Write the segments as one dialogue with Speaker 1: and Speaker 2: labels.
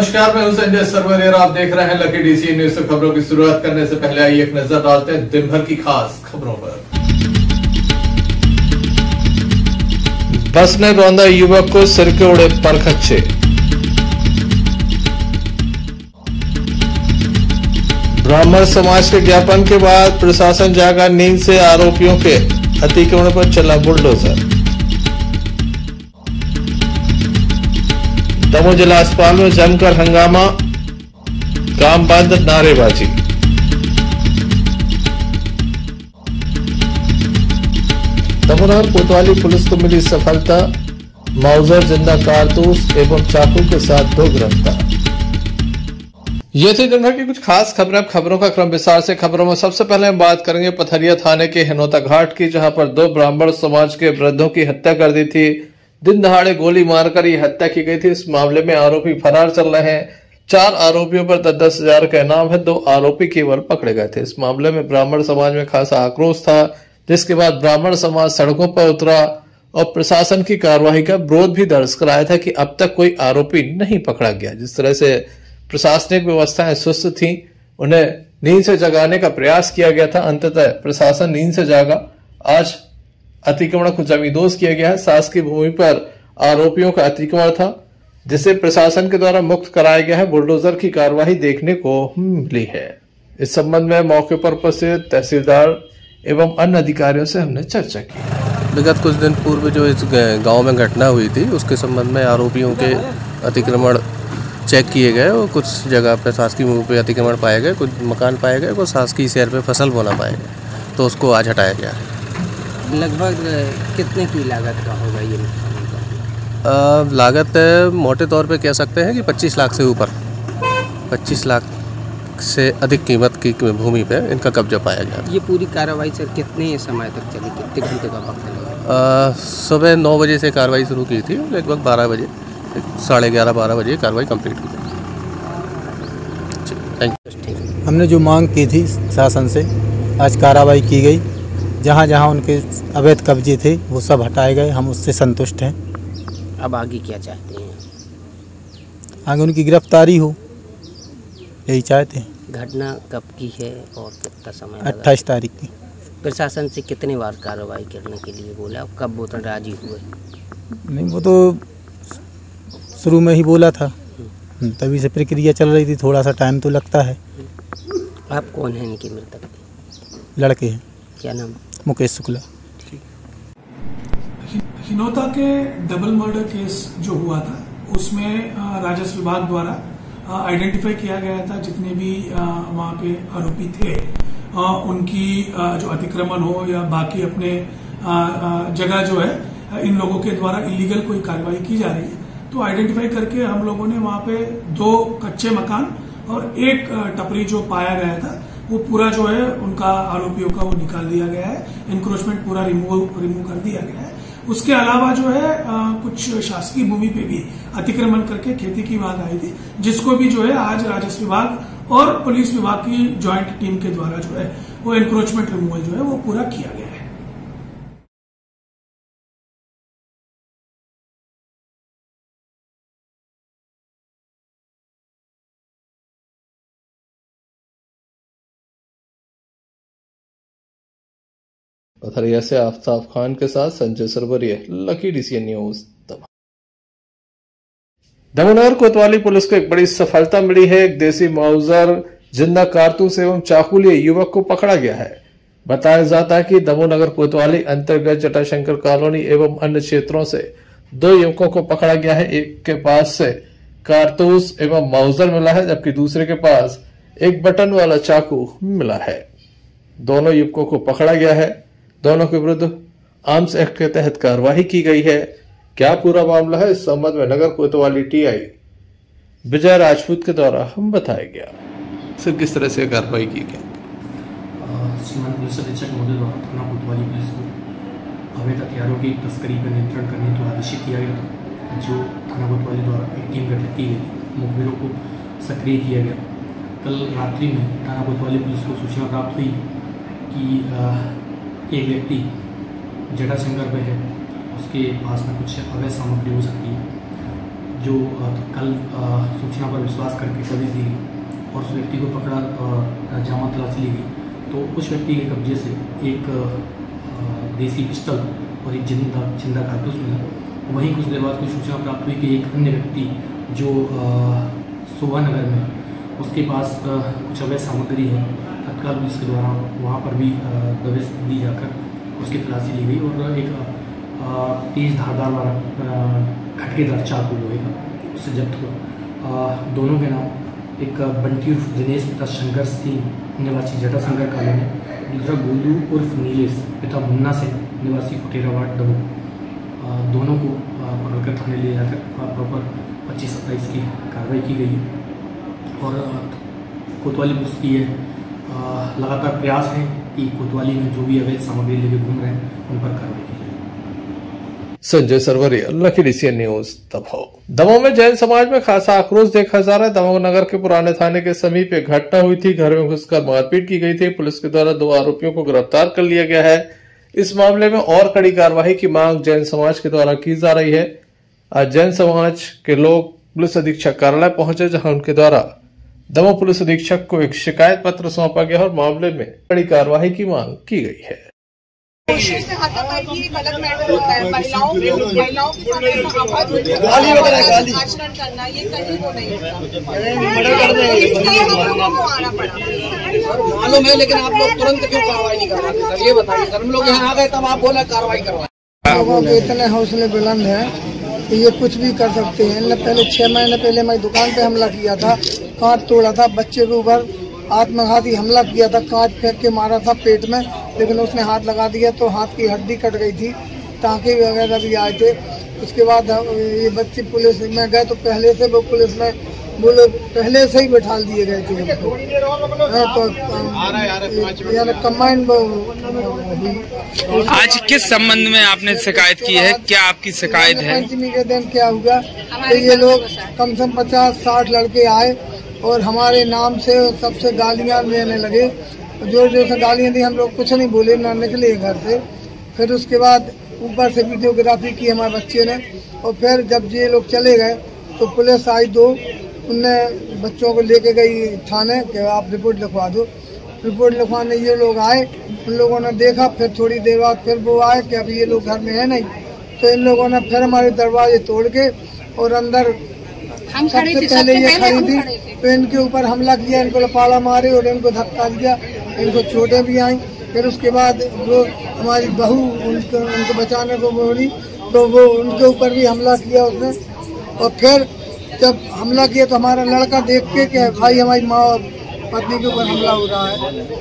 Speaker 1: नमस्कार, मैं हूं संजय सरवरिया। आप देख रहे हैं लकी डीसी न्यूज। से खबरों की शुरुआत करने से पहले आइए एक नजर डालते हैं दिन भर की खास खबरों पर। बस ने रौंदा युवक को, सिर के उड़े परखच्चे। ब्राह्मण समाज के ज्ञापन के बाद प्रशासन जागा नींद से, आरोपियों के अतिक्रमण पर चला बुलडोजर। दमोह जिला अस्पताल में जमकर हंगामा, काम बंद, नारेबाजी। दमोह कोतवाली पुलिस को मिली सफलता, माउजर, जिंदा कारतूस एवं चाकू के साथ 2 गिरफ्तार। ये थी दिन भर की कुछ खास खबरें। खबरों का क्रम विस्तार से। खबरों में सबसे पहले हम बात करेंगे पथरिया थाने के हिनौता घाट की, जहां पर 2 ब्राह्मण समाज के वृद्धों की हत्या कर दी थी। दिन दहाड़े गोली मारकर ये हत्या की गई थी। इस मामले में आरोपी फरार चल रहे हैं। 4 आरोपियों पर 10-10 हजार का इनाम है। 2 आरोपी केवल पकड़े गए थे। इस मामले में ब्राह्मण समाज में खासा आक्रोश था, जिसके बाद ब्राह्मण समाज सड़कों पर उतरा और प्रशासन की कार्रवाई का विरोध भी दर्ज कराया था कि अब तक कोई आरोपी नहीं पकड़ा गया। जिस तरह से प्रशासनिक व्यवस्थाएं सुस्त थी, उन्हें नींद से जगाने का प्रयास किया गया था। अंततः प्रशासन नींद से जागा। आज अतिक्रमण को जमींदोज किया गया है। शासकीय भूमि पर आरोपियों का अतिक्रमण था, जिसे प्रशासन के द्वारा मुक्त कराया गया है। बुलडोजर की कार्यवाही देखने को मिली है। इस संबंध में मौके पर उपस्थित तहसीलदार एवं अन्य अधिकारियों से हमने चर्चा की।
Speaker 2: विगत कुछ दिन पूर्व जो इस गांव में घटना हुई थी, उसके संबंध में आरोपियों के अतिक्रमण चेक किए गए और कुछ जगह पर शासकीय भूमि पर अतिक्रमण पाए गए, कुछ मकान पाए गए, कुछ शासकीय शहर पे फसल बोना पाए गए, तो उसको आज हटाया गया है।
Speaker 3: लगभग कितने की लागत का होगा ये?
Speaker 2: लागत मोटे तौर पे कह सकते हैं कि 25 लाख से ऊपर, 25 लाख से अधिक कीमत की भूमि पे इनका कब्जा पाया गया।
Speaker 3: ये पूरी कार्रवाई सर कितने समय तक चली, कितने घंटे का वक्त लगा?
Speaker 2: सुबह 9 बजे से कार्रवाई शुरू की थी, लगभग 12 बजे, 11:30-12 बजे कार्रवाई कंप्लीट की गई। Thank you.
Speaker 4: हमने जो मांग की थी शासन से, आज कार्रवाई की गई। जहाँ जहाँ उनके अवैध कब्जे थे वो सब हटाए गए। हम उससे संतुष्ट हैं।
Speaker 3: अब आगे क्या चाहते हैं?
Speaker 4: आगे उनकी गिरफ्तारी हो, यही चाहते हैं।
Speaker 3: घटना कब की है और कितना समय लगा?
Speaker 4: 28 तारीख की।
Speaker 3: प्रशासन से कितने बार कार्रवाई करने के लिए बोला, कब वो राजी हुए?
Speaker 4: नहीं, वो तो शुरू में ही बोला था, तभी से प्रक्रिया चल रही थी। थोड़ा सा टाइम तो लगता है।
Speaker 3: आप कौन हैं इनके मृतक?
Speaker 4: लड़के हैं।
Speaker 3: क्या नाम?
Speaker 4: मुकेश शुक्ला।
Speaker 5: हिनौता के डबल मर्डर केस जो हुआ था, उसमें राजस्व विभाग द्वारा आइडेंटिफाई किया गया था जितने भी वहां पे आरोपी थे, उनकी जो अतिक्रमण हो या बाकी अपने जगह जो है इन लोगों के द्वारा इलीगल कोई कार्रवाई की जा रही है, तो आइडेंटिफाई करके हम लोगों ने वहां पे 2 कच्चे मकान और 1 टपरी जो पाया गया था, वो पूरा जो है उनका आरोपियों का वो निकाल दिया गया है। इंक्रोचमेंट पूरा रिमूव कर दिया गया है। उसके अलावा जो है कुछ शासकीय भूमि पे भी अतिक्रमण करके खेती की बात आई थी, जिसको भी जो है आज राजस्व विभाग और पुलिस विभाग की ज्वाइंट टीम के द्वारा जो है वो इंक्रोचमेंट रिमूवल जो है वो पूरा किया गया है।
Speaker 1: पथरिया से आफ्ताब खान के साथ Sanjay Sarwariya, lucky DC news. Damoh Kotwali police को एक बड़ी सफलता मिली है। एक देसी माउजर, जिंदा कारतूस एवं चाकू लिए युवक को पकड़ा गया है। बताया जाता है कि दमोह नगर कोतवाली अंतर्गत जटाशंकर कॉलोनी एवं अन्य क्षेत्रों से 2 युवकों को पकड़ा गया है। एक के पास से कारतूस एवं माउजर मिला है, जबकि दूसरे के पास एक बटन वाला चाकू मिला है। दोनों युवकों को पकड़ा गया है। दोनों के विरुद्ध आर्म्स एक्ट के तहत कार्रवाई की गई है। क्या पूरा मामला है, इस संबंध में नगर कोतवाली टीआई विजय राजपूत के द्वारा हम बताया गया। सिर्फ किस तरह से कार्रवाई की गई?
Speaker 6: श्रीमान पुलिस अधीक्षक महोदय द्वारा थाना कोतवाली पुलिस को अवैध हथियारों की तस्करी पर नियंत्रण करने को आदेशित किया गया था, जो थाना कोतवाली द्वारा एक टीम गठित की गई। मुखबिरों को सक्रिय किया गया। कल रात्रि में थाना कोतवाली पुलिस को सूचना प्राप्त हुई कि एक व्यक्ति जटाशंकर पे है, उसके पास में कुछ अवैध सामग्री हो सकती है। जो कल सूचना पर विश्वास करके तवीज़ दी गई और उस व्यक्ति को पकड़ा, जामा तलाशी ली गई तो उस व्यक्ति के कब्जे से एक देसी पिस्टल और एक जिंदा कारतूस मिला। वहीं कुछ देर बाद कुछ सूचना प्राप्त हुई कि एक अन्य व्यक्ति जो शोभा नगर में उसके पास कुछ अवैध सामग्री है, तत्काल पुलिस के द्वारा वहाँ पर भी दबिश दी जाकर उसकी तलाशी ली गई और एक तेज धारदार वाला खटकेदार चाकू लोहे का उससे जब्त हुआ। दोनों के नाम एक बंटी उर्फ दिनेश पिता शंकर सिंह निवासी जटाशंकर कॉलोनी, दूसरा गोलू उर्फ नीलेश पिता मुन्ना सिंह निवासी कुटेरा वार्ड दमोह। दोनों को पकड़कर थाने ले जाकर प्रॉपर 25-27 की कार्रवाई की गई और कोतवाली पुलिस की लगातार प्रयास है कि कोतवाली में जो भी अवैध सामग्री लेके घूम रहे हैं उन पर कार्रवाई की जाए।
Speaker 1: Sanjay Sarwariya, lucky DCN news, Damoh. Damoh में जैन समाज में खासा आक्रोश देखा जा रहा है। दमोह नगर के पुराने थाने के समीप एक घटना हुई थी। घर में घुसकर मारपीट की गई थी। पुलिस के द्वारा 2 आरोपियों को गिरफ्तार कर लिया गया है। इस मामले में और कड़ी कार्रवाई की मांग जैन समाज के द्वारा की जा रही है। आज जैन समाज के लोग पुलिस अधीक्षक कार्यालय पहुंचे, जहां उनके द्वारा दमोह पुलिस अधीक्षक को एक शिकायत पत्र सौंपा गया और मामले में कड़ी कार्रवाई की मांग की गई है।
Speaker 7: से हाथापाई ये गलत मैटर होता है। महिलाओं के साथ ऐसा आचरण करना ये कहीं को नहीं होता, इसलिए हम लोगों को आना पड़ा।
Speaker 8: मालूम है, लेकिन आप लोग तुरंत क्यों कार्रवाई नहीं कर रहे सर? ये बताइए सर। हम लोग यहाँ आ गए तब आप बोला कार्रवाई करवाए।
Speaker 9: लोगों के इतने हौसले बुलंद हैं कि ये कुछ भी कर सकते हैं। इनने पहले 6 महीने पहले मैं दुकान पे हमला किया था, कांच तोड़ा था, बच्चे के ऊपर आत्मघाती हमला किया था, कांच फेंक के मारा था पेट में, लेकिन उसने हाथ लगा दिया तो हाथ की हड्डी कट गई थी, टाँके वगैरह भी आए थे। उसके बाद ये बच्चे पुलिस में गए तो पहले से वो पुलिस में वो लोग पहले से ही बैठा दिए गए थे। तो यानी कमांड।
Speaker 10: आज किस संबंध में आपने शिकायत की है? क्या आपकी शिकायत है?
Speaker 9: पंचमी के दिन क्या हुआ तो ये लोग कम से कम 50-60 लड़के आए और हमारे नाम से सबसे गालियां देने लगे। जोर जोर से गालियां दी, हम लोग कुछ नहीं बोले, ना निकले घर से। फिर उसके बाद ऊपर से वीडियोग्राफी की हमारे बच्चे ने और फिर जब ये लोग चले गए तो पुलिस आई 2, उनने बच्चों को लेके गई थाने कि आप रिपोर्ट लिखवा दो। रिपोर्ट लिखवाने ये लोग आए, उन लोगों ने देखा, फिर थोड़ी देर बाद फिर वो आए कि अभी ये लोग घर में है नहीं, तो इन लोगों ने फिर हमारे दरवाजे तोड़ के और अंदर सबसे पहले ये खड़ी थी तो इनके ऊपर हमला किया, इनको लपाड़ा मारे और इनको धक्का दिया, इनको चोटें भी आई। फिर उसके बाद वो हमारी बहू उनको बचाने को बोली तो वो उनके ऊपर भी हमला किया उसने। और फिर जब हमला किया तो हमारा लड़का देख के कि भाई हमारी माँ पत्नी के ऊपर हमला हो रहा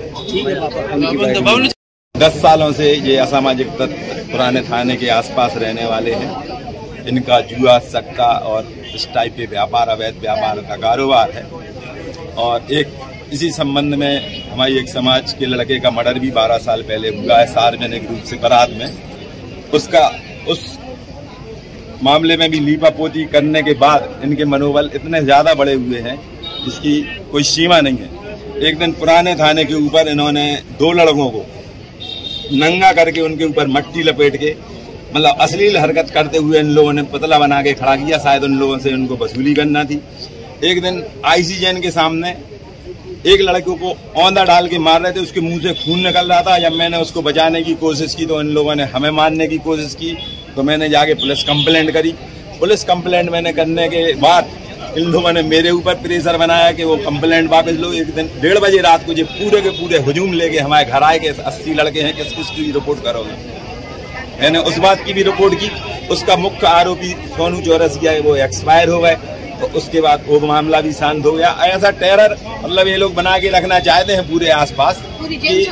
Speaker 9: है।
Speaker 11: 10 सालों से ये असामाजिक तत्व पुराने थाने के आसपास रहने वाले हैं। इनका जुआ, सट्टा और इस टाइप के व्यापार, अवैध व्यापार का कारोबार है। और इसी संबंध में हमारी एक समाज के लड़के का मर्डर भी 12 साल पहले हुआ है सार्वजनिक रूप से बारात में। उस मामले में भी लीपापोती करने के बाद इनके मनोबल इतने ज्यादा बढ़े हुए हैं जिसकी कोई सीमा नहीं है। एक दिन पुराने थाने के ऊपर इन्होंने 2 लड़कों को नंगा करके उनके ऊपर मट्टी लपेट के मतलब अश्लील हरकत करते हुए इन लोगों ने पुतला बना के खड़ा किया। शायद उन लोगों से उनको वसूली करना थी। एक दिन आईसी जैन के सामने एक लड़के को औंधा डाल के मार रहे थे, उसके मुंह से खून निकल रहा था। जब मैंने उसको बचाने की कोशिश की तो इन लोगों ने हमें मारने की कोशिश की, तो मैंने जाके पुलिस कंप्लेंट करी। पुलिस कंप्लेंट मैंने करने के बाद इन लोगों ने मेरे ऊपर प्रेशर बनाया कि वो कंप्लेंट वापस लो। एक दिन 1:30 बजे रात को ये पूरे के पूरे हुजूम लेके हमारे घर आए के 80 लड़के हैं, किस किस की रिपोर्ट करोगे। मैंने उस बात की भी रिपोर्ट की। उसका मुख्य आरोपी सोनू चौरसिया वो एक्सपायर हो गए, तो उसके बाद वो मामला भी शांत हो गया। ऐसा टेरर मतलब ये लोग बना के रखना चाहते हैं पूरे आसपास कि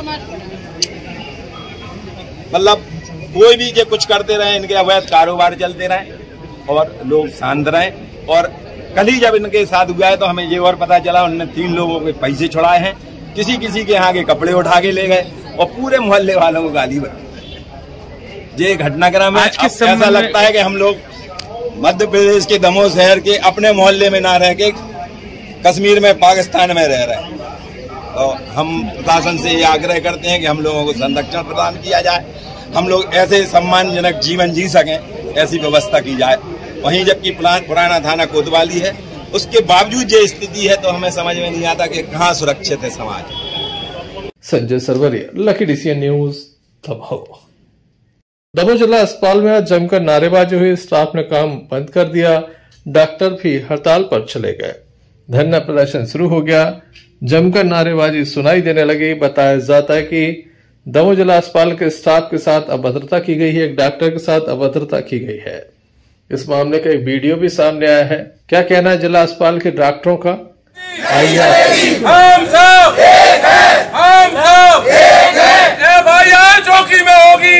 Speaker 11: मतलब कोई भी जो कुछ करते रहे, इनके अवैध कारोबार चलते रहे और लोग शांत रहे। और कल ही जब इनके साथ हुआ है तो हमें ये और पता चला उन्होंने 3 लोगों के पैसे छुड़ाए हैं, किसी किसी के यहाँ के कपड़े उठा के ले गए और पूरे मोहल्ले वालों को गाली बनी। ये घटनाक्रम है। ऐसा लगता है कि हम लोग मध्य प्रदेश के दमोह शहर के अपने मोहल्ले में ना रह के कश्मीर में, पाकिस्तान में रह रहे हैं। तो हम प्रशासन से ये आग्रह करते हैं कि हम लोगों को संरक्षण प्रदान किया जाए, हम लोग ऐसे सम्मानजनक जीवन जी सकें, ऐसी व्यवस्था की जाए। वहीं जबकि पुराना थाना कोतवाली है, उसके बावजूद ये स्थिति है तो हमें समझ में नहीं आता कि कहाँ सुरक्षित है समाज।
Speaker 1: Sanjay Sarwariya, lucky DCN news, Damoh. Damoh जिला अस्पताल में आज जमकर नारेबाजी हुई, स्टाफ ने काम बंद कर दिया, डॉक्टर भी हड़ताल पर चले गए, धरना प्रदर्शन शुरू हो गया, जमकर नारेबाजी सुनाई देने लगी। बताया जाता है कि दमोह जिला अस्पताल के स्टाफ के साथ अभद्रता की गई है, एक डॉक्टर के साथ अभद्रता की गई है। इस मामले का एक वीडियो भी सामने आया है। क्या कहना है जिला अस्पताल के डॉक्टरों का, आइए।
Speaker 12: हम सब एक हैं, हम सब एक हैं। एफआईआर चौकी में होगी,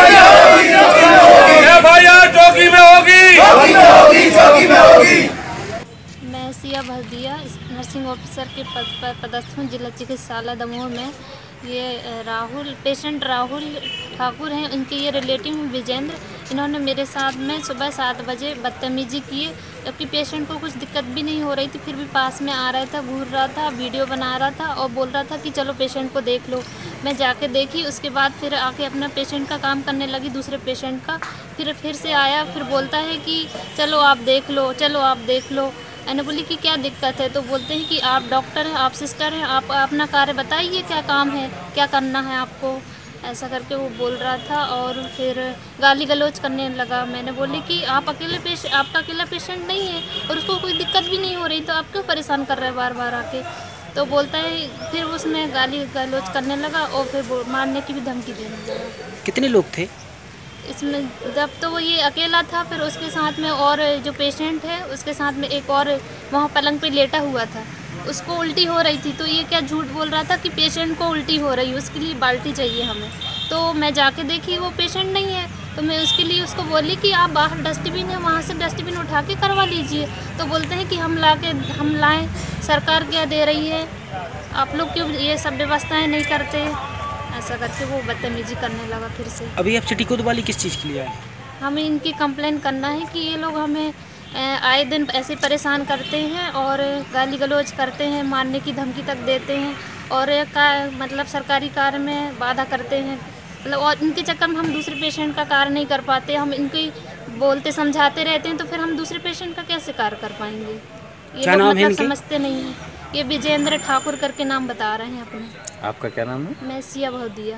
Speaker 12: एफआईआर चौकी में होगी, चौकी में होगी।
Speaker 13: मैं सिया भरदिया नर्सिंग ऑफिसर के पद पर पदस्थ हूँ जिला चिकित्सालय दमोह में। ये पेशेंट राहुल ठाकुर हैं, उनके ये रिलेटिव हूँ विजेंद्र। इन्होंने मेरे साथ में सुबह 7 बजे बदतमीजी किए, जबकि पेशेंट को कुछ दिक्कत भी नहीं हो रही थी, फिर भी पास में आ रहा था, घूर रहा था, वीडियो बना रहा था और बोल रहा था कि चलो पेशेंट को देख लो। मैं जाके देखी, उसके बाद फिर आके अपना पेशेंट का काम करने लगी, दूसरे पेशेंट का। फिर से आया, फिर बोलता है कि चलो आप देख लो, चलो आप देख लो। मैंने बोली कि क्या दिक्कत है, तो बोलते हैं कि आप डॉक्टर हैं, आप सिस्टर हैं, आप अपना कार्य बताइए, क्या काम है, क्या करना है आपको, ऐसा करके वो बोल रहा था। और फिर गाली गलौज करने लगा। मैंने बोली कि आप आपका अकेला पेशेंट नहीं है और उसको कोई दिक्कत भी नहीं हो रही, तो आप क्यों परेशान कर रहे हैं बार बार आके। तो बोलता है, फिर उसमें गाली गलौज करने लगा और फिर मारने की भी धमकी देने लगा।
Speaker 3: कितने लोग थे
Speaker 13: इसमें? जब तो वो ये अकेला था, फिर उसके साथ में और जो पेशेंट है उसके साथ में एक और वहाँ पलंग पे लेटा हुआ था, उसको उल्टी हो रही थी। तो ये क्या झूठ बोल रहा था कि पेशेंट को उल्टी हो रही है, उसके लिए बाल्टी चाहिए हमें। तो मैं जाके देखी वो पेशेंट नहीं है, तो मैं उसके लिए उसको बोली कि आप बाहर डस्टबिन है, वहाँ से डस्टबिन उठा के करवा लीजिए। तो बोलते हैं कि हम लाएँ, सरकार क्या दे रही है, आप लोग क्यों ये सब व्यवस्थाएँ नहीं करते, ऐसा करके वो बदतमीजी करने लगा फिर से।
Speaker 3: अभी आप सिटी कोतवाली किस चीज़ के लिए आए?
Speaker 13: हमें इनकी कंप्लेन करना है कि ये लोग हमें आए दिन ऐसे परेशान करते हैं और गाली गलौज करते हैं, मारने की धमकी तक देते हैं और मतलब सरकारी कार्य में बाधा करते हैं। मतलब और इनके चक्कर में हम दूसरे पेशेंट का कार्य नहीं कर पाते। हम इनके बोलते समझाते रहते हैं, तो फिर हम दूसरे पेशेंट का कैसे कार्य कर पाएंगे। ये लोग मतलब समझते नहीं हैं। ये विजेंद्र ठाकुर करके नाम बता रहे हैं अपने।
Speaker 14: आपका क्या नाम है?
Speaker 13: मैं सिया भरदिया।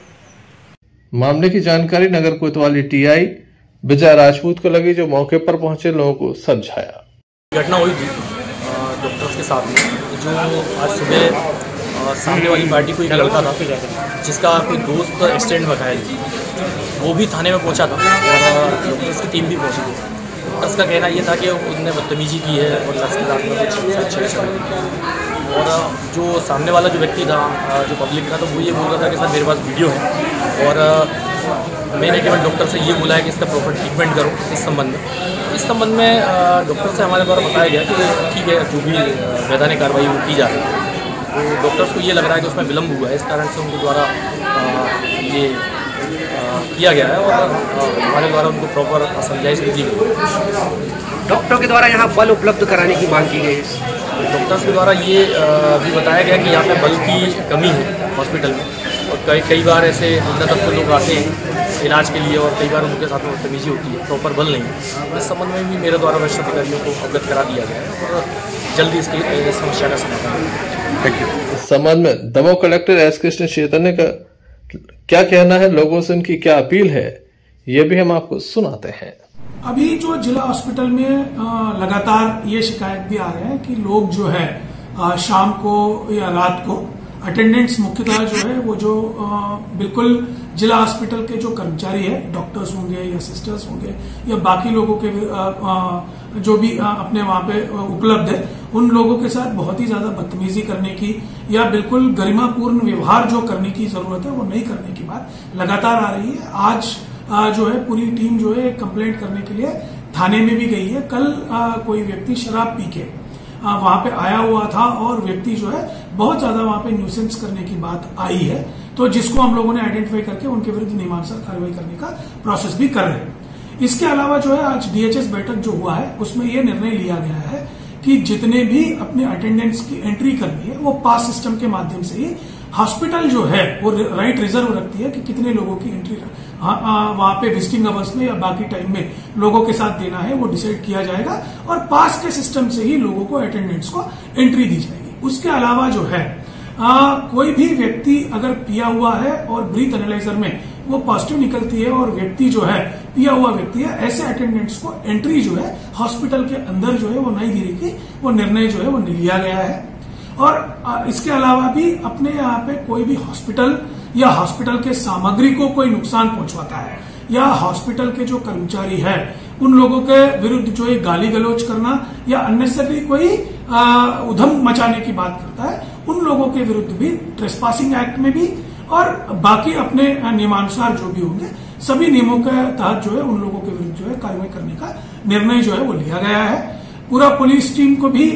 Speaker 1: मामले की जानकारी नगर कोतवाली टीआई विजय राजपूत को लगी, जो मौके पर पहुंचे लोगों को समझाया।
Speaker 6: घटना हुई थी डॉक्टर्स के साथ में, जो आज सुबह सामने वाली पार्टी को एक लड़का था जिसका कोई दोस्त एक्सीडेंट में घायल, वो भी थाने में पहुंचा था और डॉक्टर्स की टीम भी पहुंची थी। डॉक्टर्स का कहना ये था कि उसने बदतमीजी की है और नर्स के साथ में कुछ और जो सामने वाला जो व्यक्ति था, जो पब्लिक था, तो वो ये बोल रहा था कि सर मेरे पास वीडियो है और मैंने केवल डॉक्टर से ये बोला है कि इसका प्रॉपर ट्रीटमेंट करो। इस संबंध में डॉक्टर से हमारे द्वारा बताया गया कि ठीक है, जो भी वैधानिक कार्रवाई वो की जा रही है। तो डॉक्टर्स को ये लग रहा है कि उसमें विलम्ब हुआ है, इस कारण से उनके द्वारा ये किया गया है और हमारे द्वारा उनको प्रॉपर समझाइश दी गई।
Speaker 3: डॉक्टरों के द्वारा यहाँ बल उपलब्ध कराने की मांग की गई है।
Speaker 6: डॉक्टर्स के द्वारा ये भी बताया गया कि यहाँ पे बल की कमी है हॉस्पिटल में और कई बार ऐसे अंदर तक लोग आते हैं इलाज के लिए और कई बार उनके साथ में बदतमीजी होती है, प्रॉपर बल नहीं है। इस संबंध में भी मेरे द्वारा वरिष्ठ अधिकारियों को अवगत करा दिया गया है और जल्दी इसकी समस्या का समाधान।
Speaker 1: Thank you. इस संबंध में दमोह कलेक्टर एस कृष्ण चैतन्य का क्या कहना है, लोगों से उनकी क्या अपील है, ये भी हम आपको सुनाते हैं।
Speaker 5: अभी जो जिला हॉस्पिटल में लगातार ये शिकायत भी आ रहे हैं कि लोग जो है शाम को या रात को अटेंडेंट्स मुख्यतः जो है वो जो बिल्कुल जिला हॉस्पिटल के जो कर्मचारी है, डॉक्टर्स होंगे या सिस्टर्स होंगे या बाकी लोगों के जो भी अपने वहां पे उपलब्ध है, उन लोगों के साथ बहुत ही ज्यादा बदतमीजी करने की या बिल्कुल गरिमापूर्ण व्यवहार जो करने की जरूरत है वो नहीं करने की बात लगातार आ रही है। आज जो है पूरी टीम जो है कंप्लेंट करने के लिए थाने में भी गई है। कल कोई व्यक्ति शराब पी के वहां पे आया हुआ था और व्यक्ति जो है बहुत ज्यादा वहां पे न्यूसेंस करने की बात आई है, तो जिसको हम लोगों ने आइडेंटिफाई करके उनके विरुद्ध नियमानुसार कार्रवाई करने का प्रोसेस भी कर रहे हैं। इसके अलावा जो है आज डीएचएस बैठक जो हुआ है उसमें यह निर्णय लिया गया है कि जितने भी अपने अटेंडेंट्स की एंट्री करनी है वो पास सिस्टम के माध्यम से ही हॉस्पिटल जो है वो राइट रिजर्व रखती है कि कितने लोगों की एंट्री वहां पे विजिटिंग अवर्स में या बाकी टाइम में लोगों के साथ देना है, वो डिसाइड किया जाएगा और पास के सिस्टम से ही लोगों को अटेंडेंट्स को एंट्री दी जाएगी। उसके अलावा जो है कोई भी व्यक्ति अगर पिया हुआ है और ब्रीथ एनालाइजर में वो पॉजिटिव निकलती है और व्यक्ति जो है पिया हुआ व्यक्ति है, ऐसे अटेंडेंट्स को एंट्री जो है हॉस्पिटल के अंदर जो है वो नहीं देने की वो निर्णय जो है वो लिया गया है। और इसके अलावा भी अपने यहाँ पे कोई भी हॉस्पिटल या हॉस्पिटल के सामग्री को कोई नुकसान पहुंचवाता है या हॉस्पिटल के जो कर्मचारी है उन लोगों के विरुद्ध जो है गाली गलौज करना या अननेसेसरी कोई उधम मचाने की बात करता है, उन लोगों के विरुद्ध भी ट्रेसपासिंग एक्ट में भी और बाकी अपने नियमानुसार जो भी होंगे सभी नियमों के तहत जो है उन लोगों के विरुद्ध जो है कार्रवाई करने का निर्णय जो है वो लिया गया है। पूरा पुलिस टीम को भी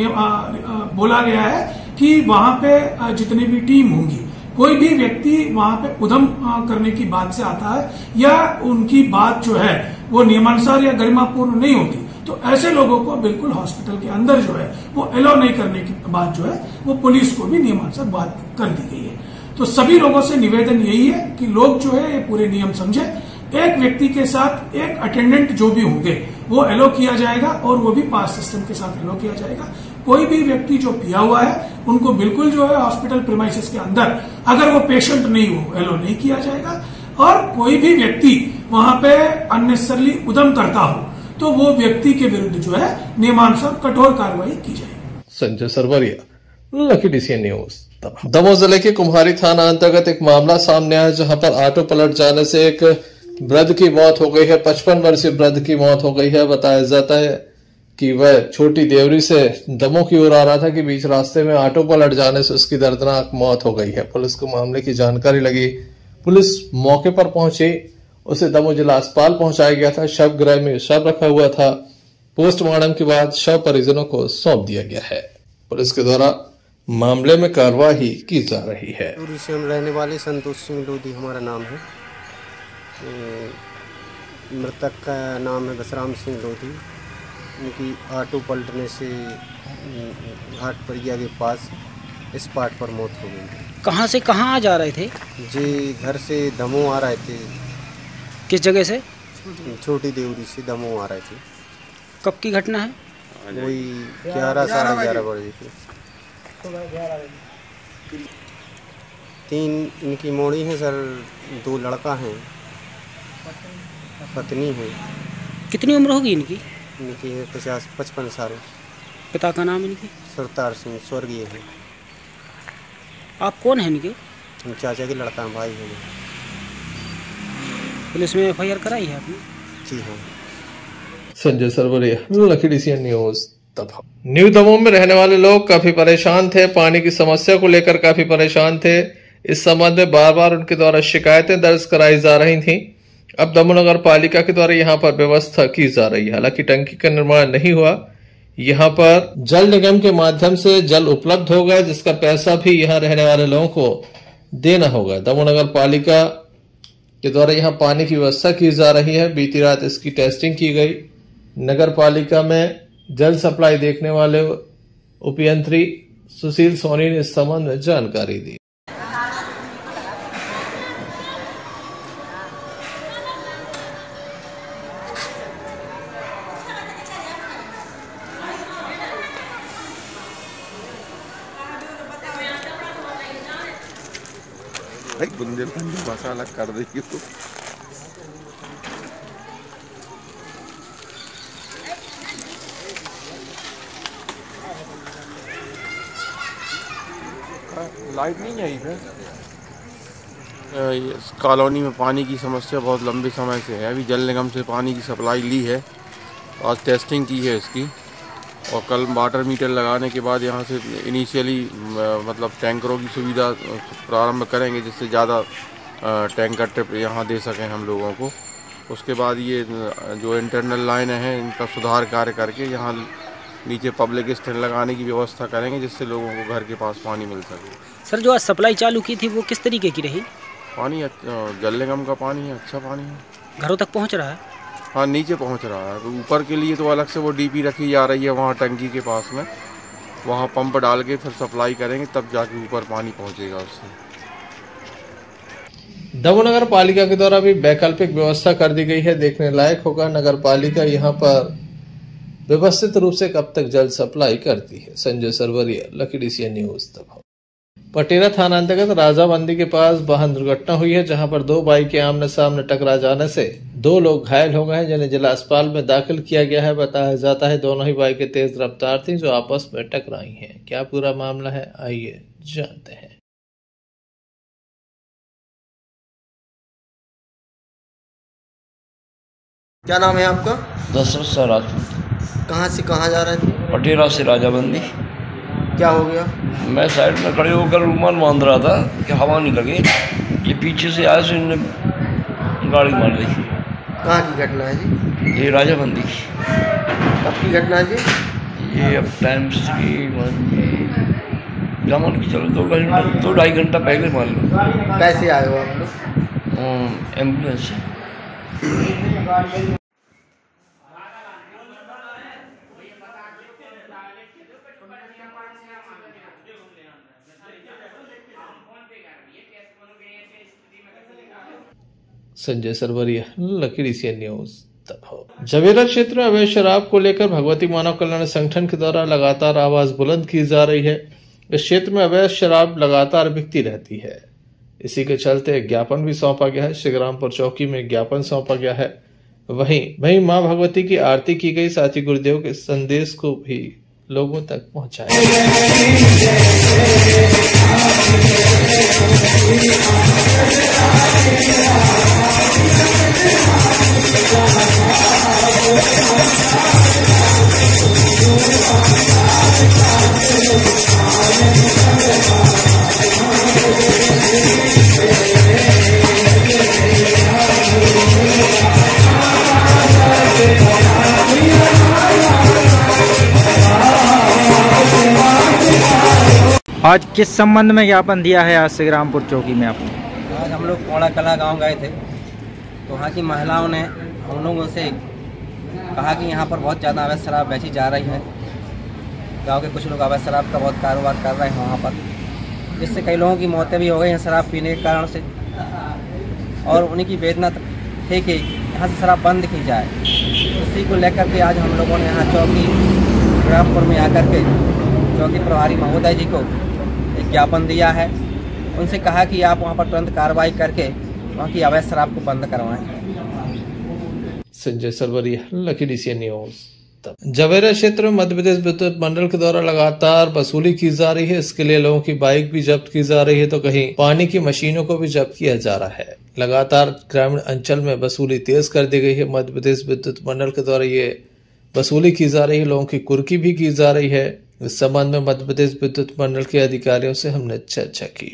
Speaker 5: बोला गया है कि वहां पे जितनी भी टीम होंगी कोई भी व्यक्ति वहां पे उधम करने की बात से आता है या उनकी बात जो है वो नियमानुसार या गरिमापूर्ण नहीं होती तो ऐसे लोगों को बिल्कुल हॉस्पिटल के अंदर जो है वो अलाउ नहीं करने की बात जो है वो पुलिस को भी नियमानुसार बात कर दी गई है। तो सभी लोगों से निवेदन यही है कि लोग जो है ये पूरे नियम समझे, एक व्यक्ति के साथ एक अटेंडेंट जो भी होंगे वो अलाउ किया जाएगा और वो भी पास सिस्टम के साथ अलाउ किया जाएगा। कोई भी व्यक्ति जो पिया हुआ है उनको बिल्कुल जो है हॉस्पिटल प्रीमाइसेस के अंदर अगर वो पेशेंट नहीं हो अलाउ नहीं किया जाएगा और कोई भी व्यक्ति वहां पे अननेसेसरली उधम करता हो तो वो व्यक्ति के विरुद्ध जो है नियमानुसार कठोर कार्रवाई की जाएगी।
Speaker 1: Sanjay Sarwariya, lucky DCN news. Damoh जिले के कुम्हारी थाना अंतर्गत एक मामला सामने आया जहां पर ऑटो पलट जाने से एक वृद्ध की मौत हो गई है। 55 वर्षीय वृद्ध की मौत हो गई है। बताया जाता है कि वह छोटी देवरी से दमोह की ओर आ रहा था कि बीच रास्ते में ऑटो पलट जाने से उसकी दर्दनाक मौत हो गई है। पुलिस को मामले की जानकारी लगी, पुलिस मौके पर पहुंची, उसे दमोह जिला अस्पताल पहुंचाया गया था। शव गृह में शव रखा हुआ था। पोस्टमार्टम के बाद शव परिजनों को सौंप दिया गया है। पुलिस के द्वारा मामले में कार्रवाई की जा रही है।
Speaker 14: से हम रहने वाले संतोष सिंह लोधी हमारा नाम है। मृतक का नाम है बसराम सिंह लोधी। उनकी ऑटो पलटने से घाट परिया के पास स्पॉट पर मौत हो गई।
Speaker 15: कहाँ से कहाँ आ जा रहे थे?
Speaker 14: जी घर से दमोह आ रहे थे।
Speaker 15: किस जगह से?
Speaker 14: छोटी देवरी से दमोह आ रहे थे।
Speaker 15: कब की घटना है?
Speaker 14: वही 11 साढ़े 11 बजे थी। 3 इनकी मोड़ी है सर, 2 लड़का हैं, पत्नी है।
Speaker 15: कितनी उम्र होगी इनकी?
Speaker 14: इनकी है 50-55 साल।
Speaker 15: पिता का नाम इनकी?
Speaker 14: सरतार सिंह, स्वर्गीय है।
Speaker 15: आप कौन हैं इनके?
Speaker 14: चाचा के लड़का हैं, भाई हैं।
Speaker 15: पुलिस में FIR कराई है आपने?
Speaker 14: जी हाँ।
Speaker 1: Sanjay Sarwariya, lucky DCN news. New Damoh में रहने वाले लोग काफी परेशान थे, पानी की समस्या को लेकर काफी परेशान थे। इस संबंध में बार बार उनके द्वारा शिकायतें दर्ज कराई जा रही थीं। अब दमोह नगर पालिका के द्वारा यहां पर व्यवस्था की जा रही है। हालांकि टंकी का निर्माण नहीं हुआ, यहां पर जल निगम के माध्यम से जल उपलब्ध होगा जिसका पैसा भी यहां रहने वाले लोगों को देना होगा। दमोह नगर पालिका के द्वारा यहां पानी की व्यवस्था की जा रही है। बीती रात इसकी टेस्टिंग की गई। नगर पालिका में जल सप्लाई देखने वाले उपयंत्री सुशील सोनी ने इस संबंध में जानकारी दी।
Speaker 16: भाई बुंदेलखंडी मसाला कर देगी तो
Speaker 17: लाइट नहीं आई है। इस कॉलोनी में पानी की समस्या बहुत लंबे समय से है। अभी जल निगम से पानी की सप्लाई ली है, आज टेस्टिंग की है इसकी और कल वाटर मीटर लगाने के बाद यहाँ से इनिशियली मतलब टैंकरों की सुविधा प्रारंभ करेंगे जिससे ज़्यादा टैंकर ट्रिप यहाँ दे सकें हम लोगों को। उसके बाद ये जो इंटरनल लाइन है इनका सुधार कार्य करके यहाँ नीचे पब्लिक स्टैंड लगाने की व्यवस्था करेंगे जिससे लोगों को घर के पास पानी मिल सके।
Speaker 15: सर जो आज सप्लाई चालू की थी वो किस तरीके की रही?
Speaker 17: पानी जल निगम का पानी है, अच्छा पानी है।
Speaker 15: घरों तक पहुँच रहा है?
Speaker 17: हाँ नीचे पहुँच रहा है। ऊपर के लिए तो अलग से वो DP रखी जा रही है वहाँ टंकी के पास में, वहाँ पंप डाल के फिर सप्लाई करेंगे, तब जाके ऊपर पानी पहुँचेगा उससे।
Speaker 1: दमोह नगर पालिका के द्वारा भी वैकल्पिक व्यवस्था कर दी गई है। देखने लायक होगा नगर पालिका यहाँ पर व्यवस्थित रूप से कब तक जल सप्लाई करती है। Sanjay Sarwariya, lucky DCN news Damoh. Patera थाना अंतर्गत राजाबंदी के पास वाहन दुर्घटना हुई है, जहां पर दो बाइक के आमने सामने टकरा जाने से 2 लोग घायल हो गए हैं, जिन्हें जिला अस्पताल में दाखिल किया गया है। बताया जाता है दोनों ही बाइकें तेज रफ्तार थीं जो आपस में टकराई हैं। क्या पूरा मामला है, आइए जानते हैं।
Speaker 18: क्या नाम है आपका?
Speaker 19: दशरथ सर राजपूत।
Speaker 18: कहाँ से कहाँ जा रहे थे?
Speaker 19: पटेरा से राजाबंदी।
Speaker 18: क्या हो गया?
Speaker 19: मैं साइड में खड़े होकर रुमाल बांध रहा था कि हवा नहीं लगे, ये पीछे से आए, से इन्होंने गाड़ी मार दी।
Speaker 18: कहाँ की घटना है जी?
Speaker 19: ये राजाबंदी।
Speaker 18: कब की घटना है जी?
Speaker 19: ये अब टाइम से जामुन की चलो 2-2.5 घंटा पहले मान लो।
Speaker 18: कैसे आए हो आप लोग?
Speaker 19: एम्बुलेंस से।
Speaker 1: Sanjay Sarwariya, lucky DCN news Damoh. Javera क्षेत्र में अवैध शराब को लेकर भगवती मानव कल्याण संगठन के द्वारा लगातार आवाज बुलंद की जा रही है। इस क्षेत्र में अवैध शराब लगातार बिकती रहती है। इसी के चलते ज्ञापन भी सौंपा गया है। श्रीरामपुर चौकी में ज्ञापन सौंपा गया है। वहीं मां भगवती की आरती की गई, साथ ही गुरुदेव के संदेश को भी लोगों तक पहुंचाया।
Speaker 15: आज किस संबंध में ज्ञापन दिया है आज श्रीरामपुर चौकी में आपने?
Speaker 20: आज हम लोग कोड़ा कला गांव गए थे, तो वहाँ की महिलाओं ने हम लोगों से कहा कि यहाँ पर बहुत ज़्यादा अवैध शराब बेची जा रही है। गांव के कुछ लोग अवैध शराब का बहुत कारोबार कर रहे हैं वहाँ पर, जिससे कई लोगों की मौतें भी हो गई हैं शराब पीने के कारण से। और उन्हीं की वेदना थी कि यहाँ से शराब बंद की जाए। उसी को लेकर के आज हम लोगों ने यहाँ चौकी श्रीरामपुर में आकर के चौकी प्रभारी महोदय जी को एक ज्ञापन दिया है। उनसे कहा कि आप वहाँ पर तुरंत कार्रवाई करके वहाँ की अवैध शराब को बंद करवाएं।
Speaker 1: Sanjay Sarwariya, lucky DCN news. Javera क्षेत्र में मध्य प्रदेश विद्युत मंडल के द्वारा लगातार वसूली की जा रही है। इसके लिए लोगों की बाइक भी जब्त की जा रही है, तो कहीं पानी की मशीनों को भी जब्त किया जा रहा है। लगातार ग्रामीण अंचल में वसूली तेज कर दी गई है। मध्य प्रदेश विद्युत मंडल के द्वारा ये वसूली की जा रही है, लोगों की कुर्की भी की जा रही है। इस संबंध में मध्य प्रदेश विद्युत मंडल के अधिकारियों से हमने चर्चा की।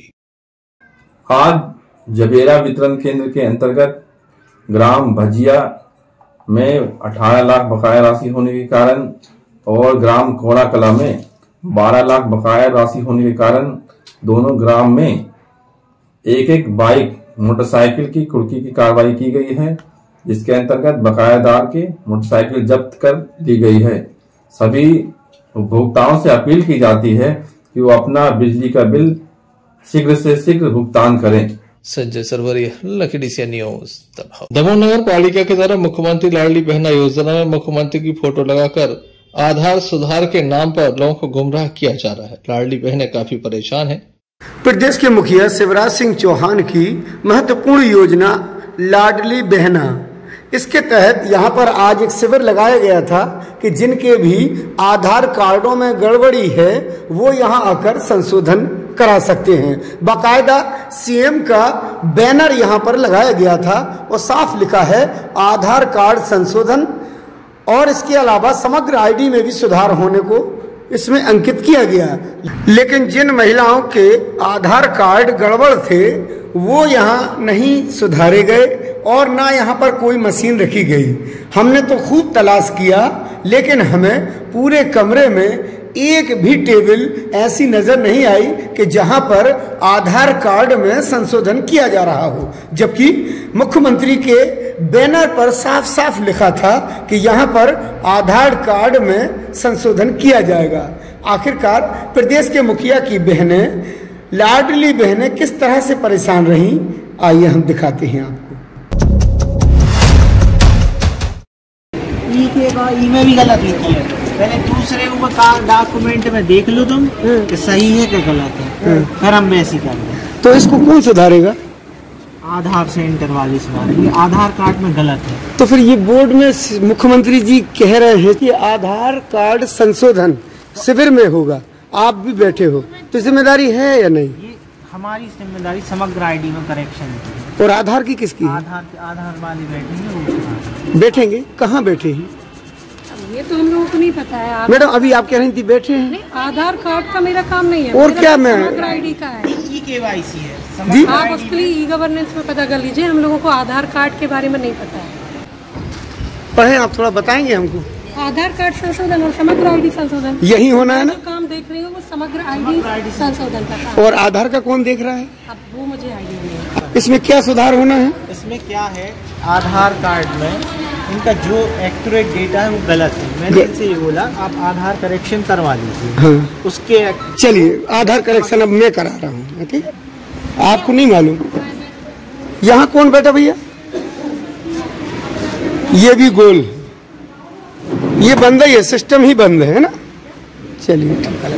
Speaker 21: आज जवेरा वितरण केंद्र के अंतर्गत ग्राम भजिया में 18 लाख बकाया राशि होने के कारण और ग्राम कोड़ा कला में 12 लाख बकाया राशि होने के कारण दोनों ग्राम में एक बाइक मोटरसाइकिल की कुर्की की कार्रवाई की गई है, जिसके अंतर्गत बकायादार के मोटरसाइकिल जब्त कर ली गई है। सभी उपभोक्ताओं से अपील की जाती है कि वो अपना बिजली का बिल शीघ्र से शीघ्र भुगतान करें।
Speaker 1: Sanjay Sarwariya, lucky DCN news Damoh नगर पालिका के द्वारा मुख्यमंत्री लाडली बहना योजना में मुख्यमंत्री की फोटो लगाकर आधार सुधार के नाम पर लोगों को गुमराह किया जा रहा है। लाडली बहनें काफी परेशान है।
Speaker 22: प्रदेश के मुखिया शिवराज सिंह चौहान की महत्वपूर्ण योजना लाडली बहना, इसके तहत यहाँ पर आज एक शिविर लगाया गया था कि जिनके भी आधार कार्डों में गड़बड़ी है वो यहाँ आकर संशोधन करा सकते हैं। बाकायदा CM का बैनर यहाँ पर लगाया गया था और साफ लिखा है आधार कार्ड संशोधन, और इसके अलावा समग्र ID में भी सुधार होने को इसमें अंकित किया गया। लेकिन जिन महिलाओं के आधार कार्ड गड़बड़ थे वो यहाँ नहीं सुधारे गए और ना यहाँ पर कोई मशीन रखी गई। हमने तो खूब तलाश किया, लेकिन हमें पूरे कमरे में एक भी टेबल ऐसी नजर नहीं आई कि जहां पर आधार कार्ड में संशोधन किया जा रहा हो, जबकि मुख्यमंत्री के बैनर पर साफ साफ लिखा था कि यहां पर आधार कार्ड में संशोधन किया जाएगा। आखिरकार प्रदेश के मुखिया की बहनें, लाडली बहनें किस तरह से परेशान रहीं, आइए हम दिखाते हैं आपको।
Speaker 2: ई में भी गलत लिखी है, पहले दूसरे डॉक्यूमेंट में देख लो तुम कि सही है कि गलत है, फिर हम वैसी कर दें।
Speaker 22: तो इसको कौन सुधारेगा?
Speaker 2: आधार सेंटर वाले सुधारेंगे, आधार कार्ड में गलत है।
Speaker 22: तो फिर ये बोर्ड में मुख्यमंत्री जी कह रहे हैं कि आधार कार्ड संशोधन शिविर में होगा, आप भी बैठे हो, तो जिम्मेदारी है या नहीं?
Speaker 2: ये हमारी जिम्मेदारी समग्र आईडी में करेक्शन की।
Speaker 22: और आधार की किसकी?
Speaker 2: आधार वाले बैठेंगे,
Speaker 22: बैठेंगे। कहाँ बैठे हैं?
Speaker 4: ये तो हम लोगों को नहीं पता है।
Speaker 22: मैडम अभी आप कह रही थी बैठे हैं।
Speaker 4: आधार कार्ड का मेरा काम नहीं है।
Speaker 22: और क्या? मैं
Speaker 2: समग्र आईडी का है, ई-केवाईसी है
Speaker 22: जी?
Speaker 4: आप उसके लिए ई गवर्नेंस में पता कर लीजिए, हम लोगों को आधार कार्ड के बारे में नहीं पता है।
Speaker 22: पढ़े आप, थोड़ा बताएंगे हमको।
Speaker 4: आधार कार्ड संशोधन और समग्र आईडी संशोधन
Speaker 22: यही होना है ना?
Speaker 4: काम देख रही हो वो समग्र आईडी संशोधन का काम।
Speaker 22: और आधार का कौन देख रहा है?
Speaker 4: अब वो मुझे आईडिया नहीं है।
Speaker 22: इसमें क्या सुधार होना है?
Speaker 2: इसमें क्या है, आधार कार्ड में इनका जो एक्यूरेट डेटा है वो गलत है। मैंने इनसे ये बोला आप आधार करेक्शन करवा लीजिए।
Speaker 22: हाँ।
Speaker 2: उसके
Speaker 22: चलिए आधार करेक्शन अब मैं करा रहा हूँ, ठीक है? आपको नहीं मालूम यहाँ कौन बैठा भैया? ये भी गोल, ये बंद है, सिस्टम ही बंद है ना? चलिए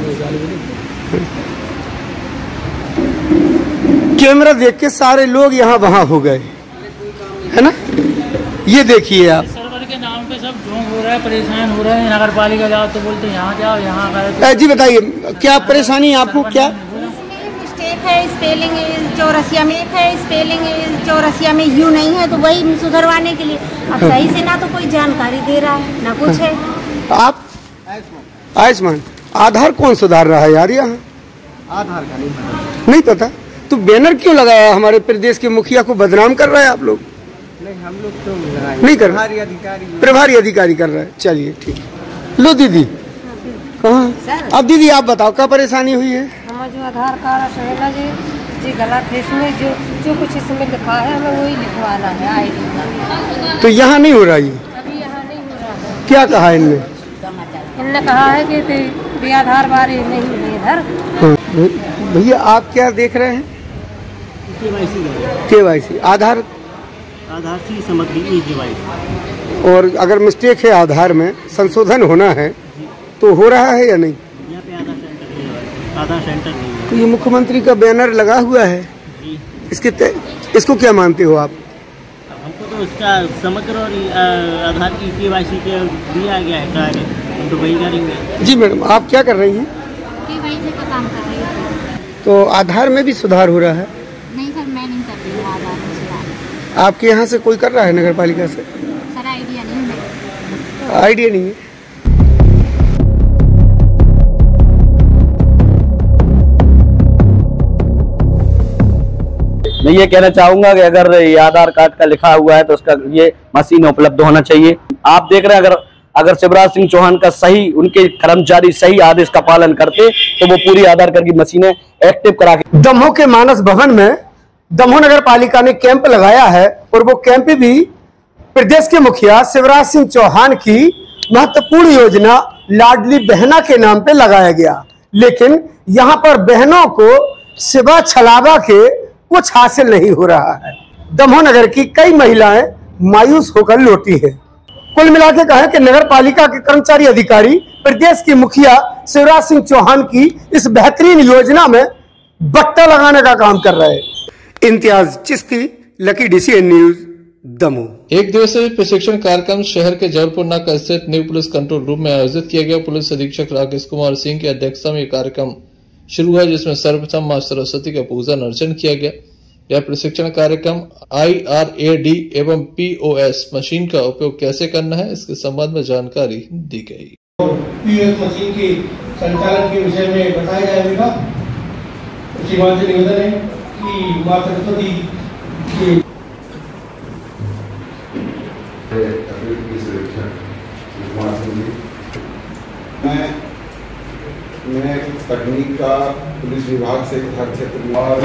Speaker 22: कैमरा देख के सारे लोग यहाँ वहां हो गए है ना? ये देखिए आप,
Speaker 23: सर्वर के नाम पे सब ढोंग हो रहा है, परेशान हो रहे हैं। नगर पालिका जाओ तो बोलते यहाँ जाओ, यहाँ
Speaker 22: जी बताइए क्या परेशानी है आपको? क्या
Speaker 24: मिस्टेक है, स्पेलिंग चौरसिया में है, स्पेलिंग चौरसिया में यू नहीं है, तो वही सुधरवाने के लिए अब सही से ना तो कोई जानकारी दे रहा है ना कुछ है।
Speaker 22: आप आयुष्मान आधार कौन सुधार रहा है यार? यहाँ
Speaker 2: आधार का
Speaker 22: नहीं पता, तो बैनर क्यों लगाया? हमारे प्रदेश के मुखिया को बदनाम कर रहा है आप लोग?
Speaker 2: नहीं, हम लोग तो
Speaker 22: नहीं कर रहे, प्रभारी अधिकारी कर रहा है। चलिए ठीक है। लो दीदी कहाँ? अब दीदी आप बताओ क्या परेशानी हुई है?
Speaker 4: हमारा जो आधार कार्ड रहेगा जी गलत है, इसमें जो कुछ इसमें लिखा है हमें वही लिखवाना है आईडी का।
Speaker 22: तो यहाँ नहीं हो रहा है?
Speaker 4: अभी यहाँ नहीं हो रहा है।
Speaker 22: क्या कहा इनने?
Speaker 4: इनने कहा है कि आधार बारे नहीं है इधर।
Speaker 22: भैया आप क्या देख रहे हैं? केवाईसी आधार
Speaker 2: से समग्र ई-केवाईसी।
Speaker 22: और अगर मिस्टेक है आधार में संशोधन होना है तो हो रहा है या नहीं?
Speaker 2: यहाँ पे आधार सेंटर नहीं है।
Speaker 22: तो ये मुख्यमंत्री का बैनर लगा हुआ है, इसको क्या मानते हो आप?
Speaker 2: हमको तो इसका समग्र और आधार की ई-केवाईसी के दिया गया है कार्य, हम तो वही करेंगे।
Speaker 22: जी मैडम आप क्या कर रही हैं?
Speaker 24: केवाईसी का काम कर रही हूँ।
Speaker 22: तो आधार में भी सुधार हो रहा है?
Speaker 24: नहीं सर, मैं नहीं कर रही हूँ आधार में सुधार।
Speaker 22: आपके यहाँ से कोई कर रहा है नगर पालिका से?
Speaker 24: सर आइडिया नहीं है।
Speaker 22: आइडिया नहीं है।
Speaker 25: मैं ये कहना चाहूंगा कि अगर ये आधार कार्ड का लिखा हुआ है तो उसका ये मशीन उपलब्ध होना चाहिए। आप देख रहे हैं अगर शिवराज सिंह चौहान का सही, उनके कर्मचारी सही आदेश का पालन करते तो वो पूरी आधार कार्ड की मशीनें एक्टिव करा के।
Speaker 22: दमोह के मानस भवन में दमोह नगर पालिका ने कैंप लगाया है और वो कैंप भी प्रदेश के मुखिया शिवराज सिंह चौहान की महत्वपूर्ण योजना लाडली बहना के नाम पे लगाया गया। लेकिन यहाँ पर बहनों को सिवा छलावा के कुछ हासिल नहीं हो रहा है। दमोह नगर की कई महिलाएं मायूस होकर लौटी है। कुल मिलाकर कहें कि नगर पालिका के कर्मचारी अधिकारी प्रदेश की मुखिया शिवराज सिंह चौहान की इस बेहतरीन योजना में बट्टा लगाने का काम कर रहे हैं। Imtiyaz Chishti, lucky DCN news, Damoh.
Speaker 1: एक दिवसीय प्रशिक्षण कार्यक्रम शहर के जबलपुर नाका स्थित न्यू पुलिस कंट्रोल रूम में आयोजित किया गया। पुलिस अधीक्षक राकेश कुमार सिंह की अध्यक्षता में कार्यक्रम शुरू हुआ, जिसमें सर्वप्रथम मां सरस्वती का पूजन अर्चन किया गया। यह प्रशिक्षण कार्यक्रम IRAD एवं POS मशीन का उपयोग कैसे करना है, इसके संबंध में जानकारी दी गई।
Speaker 26: POS मशीन के संचालन के विषय में बताया जाएगा। श्रीमान से निवेदन है कि मां सरस्वती की मैं
Speaker 7: तकनीक का पुलिस विभाग से हर क्षेत्र में और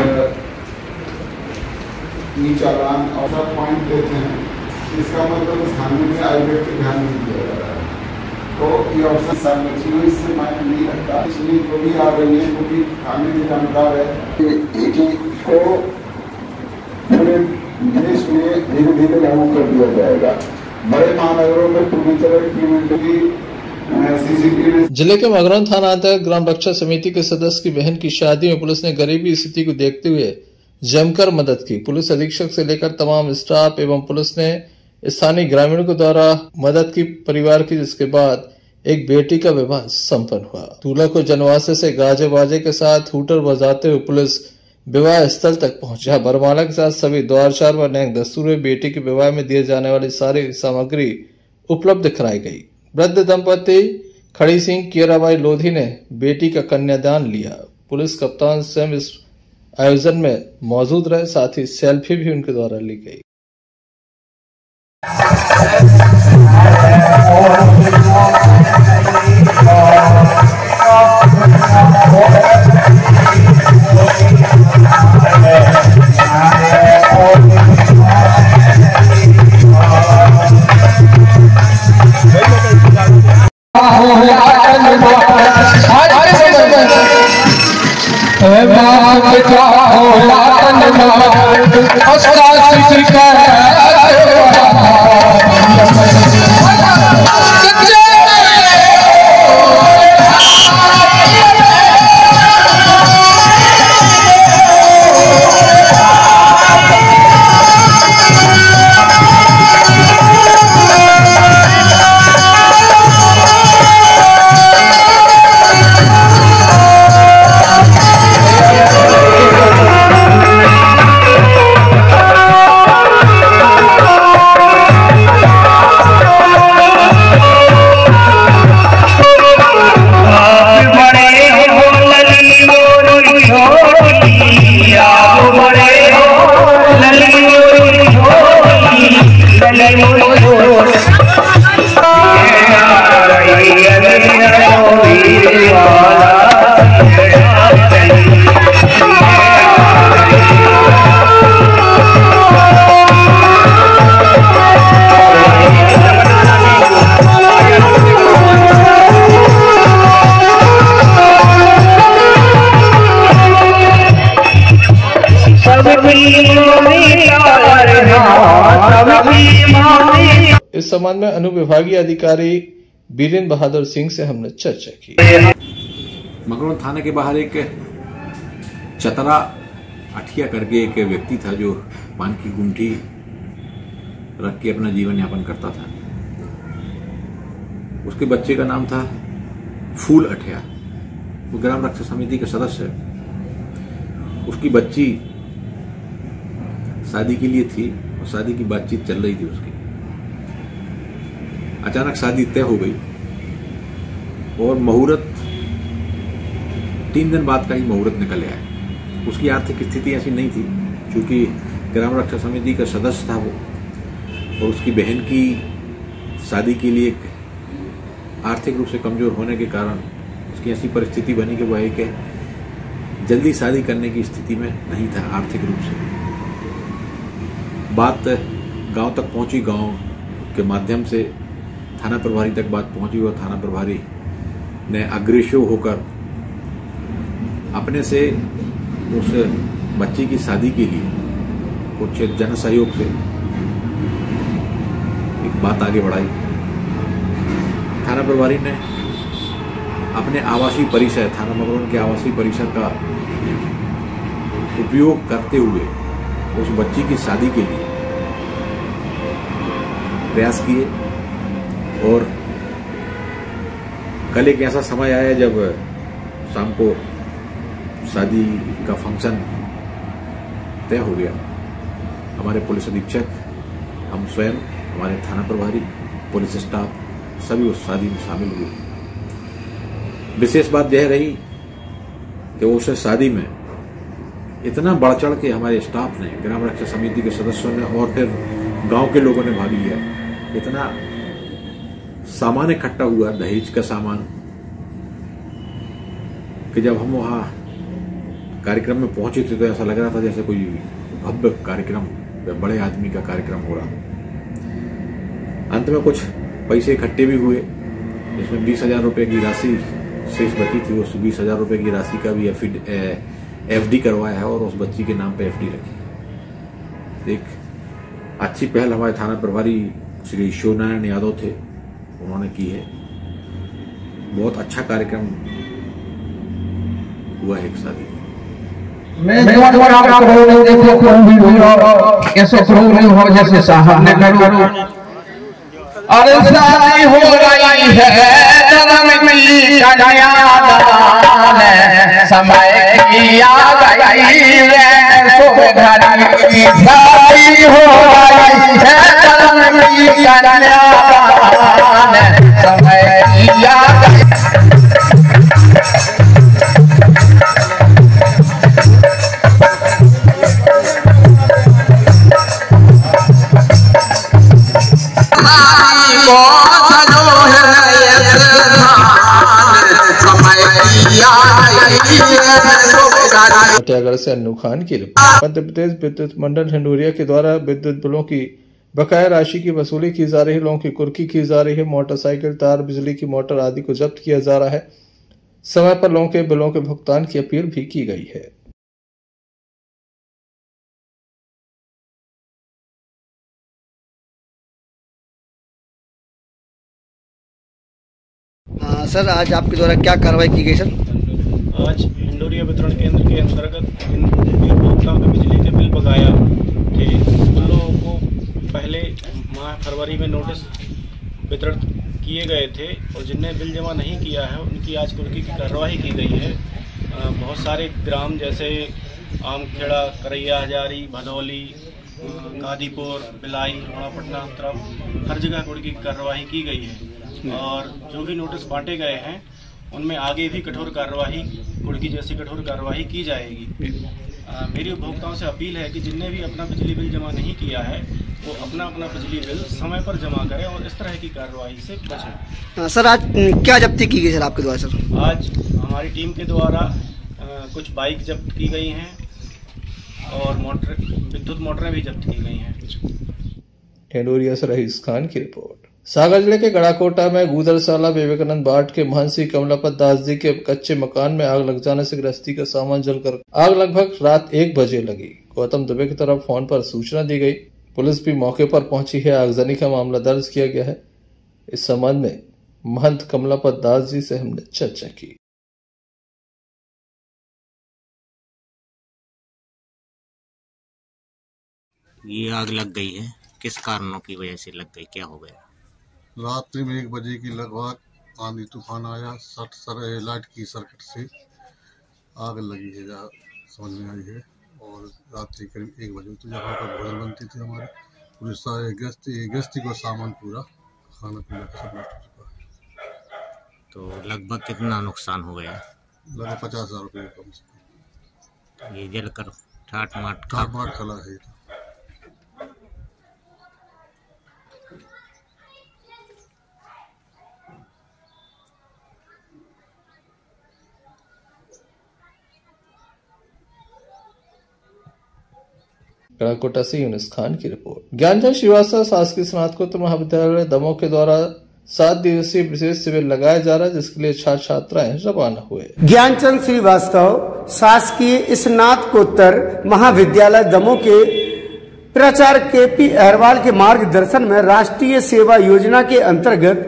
Speaker 7: ई चालान और सब पॉइंट देते हैं। इसका मतलब स्थानीय में आयुर्वेद पे ध्यान नहीं दिया जा रहा है। तो ये ऑप्शन संरक्षण इससे मायने नहीं रखता, इसलिए जो भी आ रही है वो भी थाने में जानकार है को पूरे देश में धीरे धीरे लागू कर दिया जाएगा। बड़े महानगरों में पूरी तरह इम्प्लीमेंट
Speaker 1: जिले के मगरौन थाना अंतर्गत ग्राम रक्षा समिति के सदस्य की बहन की शादी में पुलिस ने गरीबी स्थिति को देखते हुए जमकर मदद की। पुलिस अधीक्षक से लेकर तमाम स्टाफ एवं पुलिस ने स्थानीय ग्रामीणों के द्वारा मदद की परिवार की, जिसके बाद एक बेटी का विवाह संपन्न हुआ। दूल्हा को जनवासे से गाजे बाजे के साथ हूटर बजाते हुए पुलिस विवाह स्थल तक पहुंचा। बरमाला के साथ सभी द्वारचार व नैक दस्तूर में बेटी के विवाह में दिए जाने वाली सारी सामग्री उपलब्ध कराई गई। वृद्ध दंपति खड़ी सिंह केराबाई लोधी ने बेटी का कन्यादान लिया। पुलिस कप्तान स्वयं इस आयोजन में मौजूद रहे, साथ ही सेल्फी भी उनके द्वारा ली गई। इस संबंध में अनुविभागीय अधिकारी बीरेंद्र बहादुर सिंह से हमने चर्चा की।
Speaker 8: मगरौन थाने के बाहर एक चतरा अठिया करके एक व्यक्ति था जो पान की गुंठी रख के अपना जीवन यापन करता था। उसके बच्चे का नाम था फूल अठिया। वो ग्राम रक्षा समिति का सदस्य है। उसकी बच्ची शादी के लिए थी और शादी की बातचीत चल रही थी उसकी। अचानक शादी तय हो गई और मुहूर्त 3 दिन बाद का ही मुहूर्त निकल आया। उसकी आर्थिक स्थिति ऐसी नहीं थी, क्योंकि ग्राम रक्षा समिति का सदस्य था वो, और उसकी बहन की शादी के लिए आर्थिक रूप से कमजोर होने के कारण उसकी ऐसी परिस्थिति बनी कि वह एक जल्दी शादी करने की स्थिति में नहीं था आर्थिक रूप से। बात गांव तक पहुंची, गांव के माध्यम से थाना प्रभारी तक बात पहुंची और थाना प्रभारी ने अग्रेसर होकर अपने से उस बच्ची की शादी के लिए कुछ जन सहयोग से एक बात आगे बढ़ाई। थाना प्रभारी ने अपने आवासीय परिसर, थाना मगरौन के आवासीय परिसर का उपयोग करते हुए उस बच्ची की शादी के लिए प्रयास किए। और कल एक ऐसा समय आया जब शाम को शादी का फंक्शन तय हो गया। हमारे पुलिस अधीक्षक, हम स्वयं, हमारे थाना प्रभारी, पुलिस स्टाफ सभी उस शादी में शामिल हुए। विशेष बात यह रही कि उस शादी में इतना बढ़ चढ़ के हमारे स्टाफ ने, ग्राम रक्षा समिति के सदस्यों ने और फिर गांव के लोगों ने भाग लिया। इतना सामान इकट्ठा हुआ, दहेज का सामान, कि जब हम वहाँ कार्यक्रम में पहुंचे थे तो ऐसा लग रहा था जैसे कोई भव्य कार्यक्रम, बड़े आदमी का कार्यक्रम हो रहा। अंत में कुछ पैसे इकट्ठे भी हुए, इसमें 20,000 रुपये की राशि शेष बची थी। उस 20,000 रुपये की राशि का भी FD करवाया है और उस बच्ची के नाम पे FD रखी। एक अच्छी पहल हमारे थाना प्रभारी श्री शिवनारायण यादव थे, उन्होंने की है। बहुत अच्छा कार्यक्रम हुआ है एक शादी।
Speaker 3: मैं देखो कौन भी हो ऐसे प्रोग्राम हो जैसे साहब ने करो। अरे शादी हो रही है जन्म की कन्यादान, समय की आ गई है सुघड़ी। शादी हो रही है जन्म की कन्यादान, समय की आ गई।
Speaker 1: फतेहगढ़ से अन्नू खान की रिपोर्ट। मध्य प्रदेश विद्युत मंडल ढंढोरिया के द्वारा विद्युत बिलों की बकाया राशि की वसूली की जा रही है, लोगों की कुर्की की जा रही है, मोटरसाइकिल, तार, बिजली की मोटर आदि को जब्त किया जा रहा है। समय पर लोगों के बिलों के भुगतान की अपील भी की गई है।
Speaker 9: सर, आज आपके द्वारा क्या कार्रवाई की गई सर?
Speaker 26: आज ढंढोरिया वितरण केंद्र के अंतर्गत इन उपभोक्ताओं के बिजली के बिल बकाया थे, उन लोगों को पहले माह फरवरी में नोटिस वितरण किए गए थे और जिनने बिल जमा नहीं किया है उनकी आज कुर्की की कार्रवाई की गई है। बहुत सारे ग्राम जैसे आमखेड़ा, करैया हजारी, भदौली, गादीपुर, बिलाई, रोणापटना तरफ हर जगह कुर्की की कार्रवाई की गई है और जो भी नोटिस बांटे गए हैं उनमें आगे भी कठोर कार्रवाई, कुर्की जैसी कठोर कार्रवाई की जाएगी। मेरी उपभोक्ताओं से अपील है कि जिनने भी अपना बिजली बिल जमा नहीं किया है वो अपना बिजली बिल समय पर जमा करें और इस तरह की कार्रवाई से बचें।
Speaker 9: सर, आज क्या जब्ती की गई सर आपके द्वारा? सर,
Speaker 26: आज हमारी टीम के द्वारा कुछ बाइक जब्त की गई हैं और विद्युत मोटरें भी जब्त की गई हैं।
Speaker 1: ढंढोरिया से रईस खान की रिपोर्ट। सागर जिले के गड़ाकोटा में गुदरसाला विवेकानंद बाट के महंसी कमलापत दास जी के कच्चे मकान में आग लग जाने से गृहस्थी का सामान जलकर आग लगभग रात 1 बजे लगी। गौतम दुबे की तरफ फोन पर सूचना दी गई, पुलिस भी मौके पर पहुंची है। आगजनी का मामला दर्ज किया गया है। इस संबंध में महंत कमलापत दास जी से हमने चर्चा की।
Speaker 10: ये आग लग गई है, किस कारणों की वजह से लग गई, क्या हो गया?
Speaker 11: रात्रि में 1 बजे की लगभग आंधी तूफान आया, लाइट की सर्किट से आग लगी है, जहाँ समझ में आई है। और रात्रि करीब 1 बजे तो जहाँ पर भोजन बनती थी हमारे पूरे सारे गृहस्थी का सामान, पूरा खाना पीना का सब नष्ट हो चुका है।
Speaker 10: तो लगभग कितना नुकसान हो गया?
Speaker 11: लगभग 50,000 रुपये कम से।
Speaker 10: ये जलकर ठाट माट
Speaker 11: खला है।
Speaker 1: गड़ाकोटा से यूनुस खान की रिपोर्ट। ज्ञानचंद श्रीवास्तव शासकीय स्नातकोत्तर महाविद्यालय दमोह के द्वारा 7 दिवसीय विशेष शिविर लगाया जा रहा है, जिसके लिए छात्र छात्राएं रवाना हुए।
Speaker 22: ज्ञानचंद श्रीवास्तव शासकीय स्नातकोत्तर महाविद्यालय दमोह के प्राचार्य KP अहरवाल के मार्गदर्शन में राष्ट्रीय सेवा योजना के अंतर्गत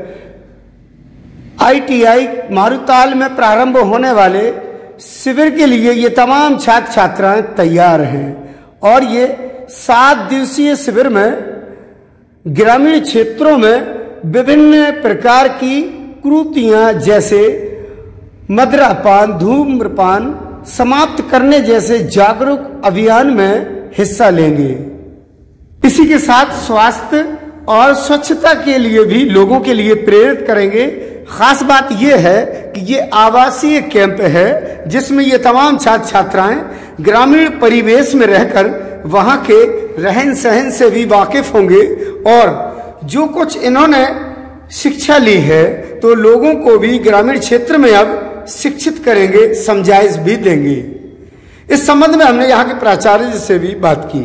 Speaker 22: ITI मारुताल में प्रारंभ होने वाले शिविर के लिए ये तमाम छात्र छात्राएं तैयार हैं और ये 7 दिवसीय शिविर में ग्रामीण क्षेत्रों में विभिन्न प्रकार की कुरीतियां जैसे मदिरापान, धूम्रपान समाप्त करने जैसे जागरूक अभियान में हिस्सा लेंगे। इसी के साथ स्वास्थ्य और स्वच्छता के लिए भी लोगों के लिए प्रेरित करेंगे। खास बात यह है कि ये आवासीय कैंप है जिसमें ये तमाम छात्र छात्राएं ग्रामीण परिवेश में रहकर वहां के रहन सहन से भी वाकिफ होंगे और जो कुछ इन्होंने शिक्षा ली है तो लोगों को भी ग्रामीण क्षेत्र में अब शिक्षित करेंगे, समझाइश भी देंगे। इस संबंध में हमने यहाँ के प्राचार्य जी से भी बात की।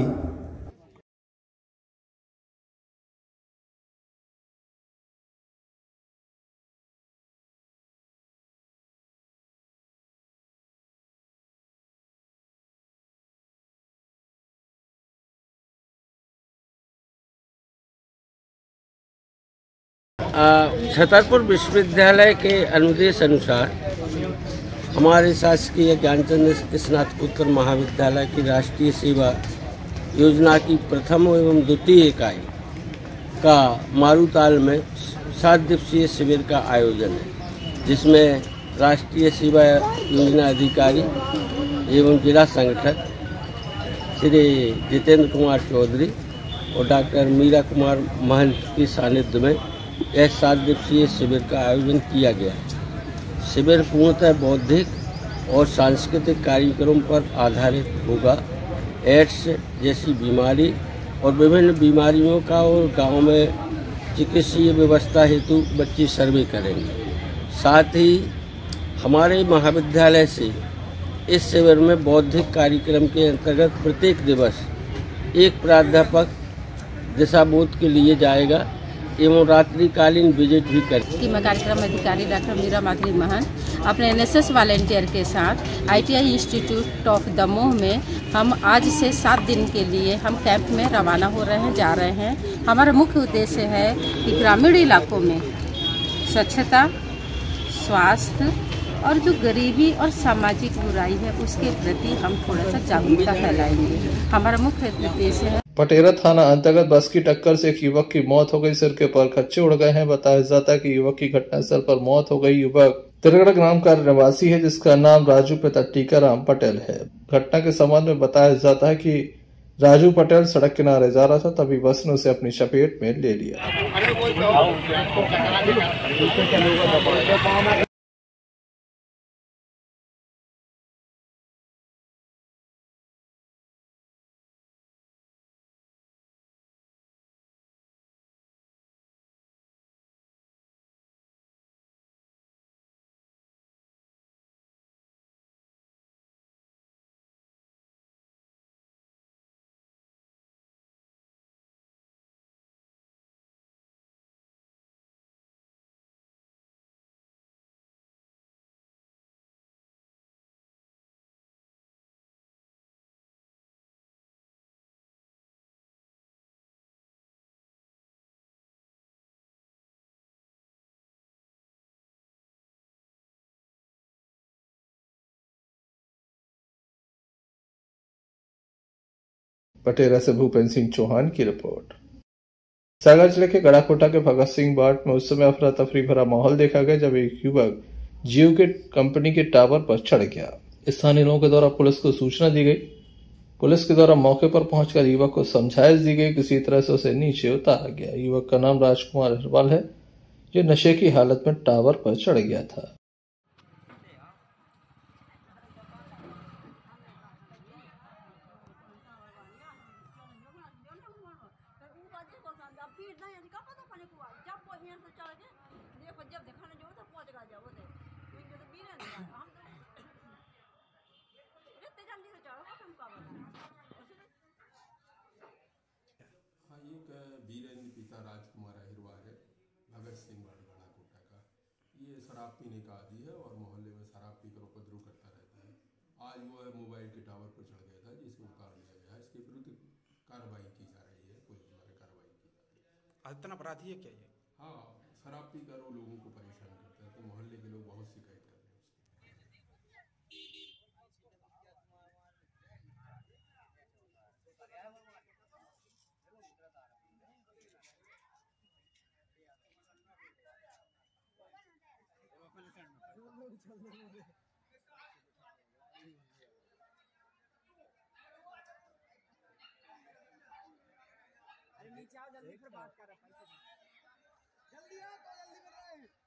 Speaker 5: छतरपुर विश्वविद्यालय के अनुदेश अनुसार हमारे शासकीय ज्ञानचंद स्नातकोत्तर महाविद्यालय की राष्ट्रीय सेवा योजना की प्रथम एवं द्वितीय इकाई का मारूताल में 7 दिवसीय शिविर का आयोजन है, जिसमें राष्ट्रीय सेवा योजना अधिकारी एवं जिला संगठक श्री जितेंद्र कुमार चौधरी और डॉक्टर मीरा कुमार महंत के सानिध्य में यह 7 दिवसीय शिविर का आयोजन किया गया। शिविर पूर्णतः बौद्धिक और सांस्कृतिक कार्यक्रम पर आधारित होगा। एड्स जैसी बीमारी और विभिन्न बीमारियों का और गांव में चिकित्सीय व्यवस्था हेतु बच्चे सर्वे करेंगे। साथ ही हमारे महाविद्यालय से इस शिविर में बौद्धिक कार्यक्रम के अंतर्गत प्रत्येक दिवस एक प्राध्यापक दिशाबोध के लिए जाएगा एवं रात्रिकालीन विजिट भी करेंगे।
Speaker 6: मैं कार्यक्रम अधिकारी डॉक्टर मीरा माधुरी महंत अपने एनएसएस वॉलेंटियर के साथ आईटीआई इंस्टीट्यूट ऑफ दमोह में हम आज से 7 दिन के लिए हम कैंप में रवाना हो रहे हैं, जा रहे हैं। हमारा मुख्य उद्देश्य है कि ग्रामीण इलाकों में स्वच्छता, स्वास्थ्य और जो गरीबी और सामाजिक बुराई है उसके प्रति हम थोड़ा सा जागरूकता फैलाएंगे। हमारा मुख्य उद्देश्य है।
Speaker 1: पटेरा थाना अंतर्गत बस की टक्कर से एक युवक की मौत हो गई। सिर के पर खच्चे उड़ गए हैं। बताया जाता है कि युवक की घटनास्थल पर मौत हो गई। युवक तिरगढ़ ग्राम का निवासी है, जिसका नाम राजू पिता टीकाराम पटेल है। घटना के संबंध में बताया जाता है कि राजू पटेल सड़क किनारे जा रहा था, तभी बस ने उसे अपनी चपेट में ले लिया। पटेरा से भूपेंद्र सिंह चौहान की रिपोर्ट। सागर जिले के गड़ाकोटा के भगत सिंह बाट में उस समय अफरा तफरी भरा माहौल देखा गया जब एक युवक जियो के कंपनी के टावर पर चढ़ गया। स्थानीय लोगों के द्वारा पुलिस को सूचना दी गई। पुलिस के द्वारा मौके पर पहुंचकर युवक को समझाइश दी गई। किसी तरह से उसे नीचे उतारा गया। युवक का नाम राजकुमार अग्रवाल है, जो नशे की हालत में टावर पर चढ़ गया था।
Speaker 12: वीरेंद्र पिता राजकुमार अहिरवार है, भगत सिंह बाट गड़ाकोटा का। ये शराब पीने का आदी है और मोहल्ले में शराब पीकर उपद्रव करता रहता है। आज वो मोबाइल के टावर पर चढ़ गया था, जिसे उतार लिया गया है। इसके विरुद्ध कार्रवाई की जा रही है, पुलिस द्वारा कार्रवाई की जा रही है।
Speaker 13: आदतन अपराधी है क्या ये?
Speaker 12: हाँ, शराब पीकर वो लोगों को परेशान करता है, तो मोहल्ले के लोग बहुत शिकायत कर रहे हैं।
Speaker 2: अरे नीचे आओ जल्दी, फिर बात कर रहे हैं। जल्दी आओ तो जल्दी कर रहे हैं।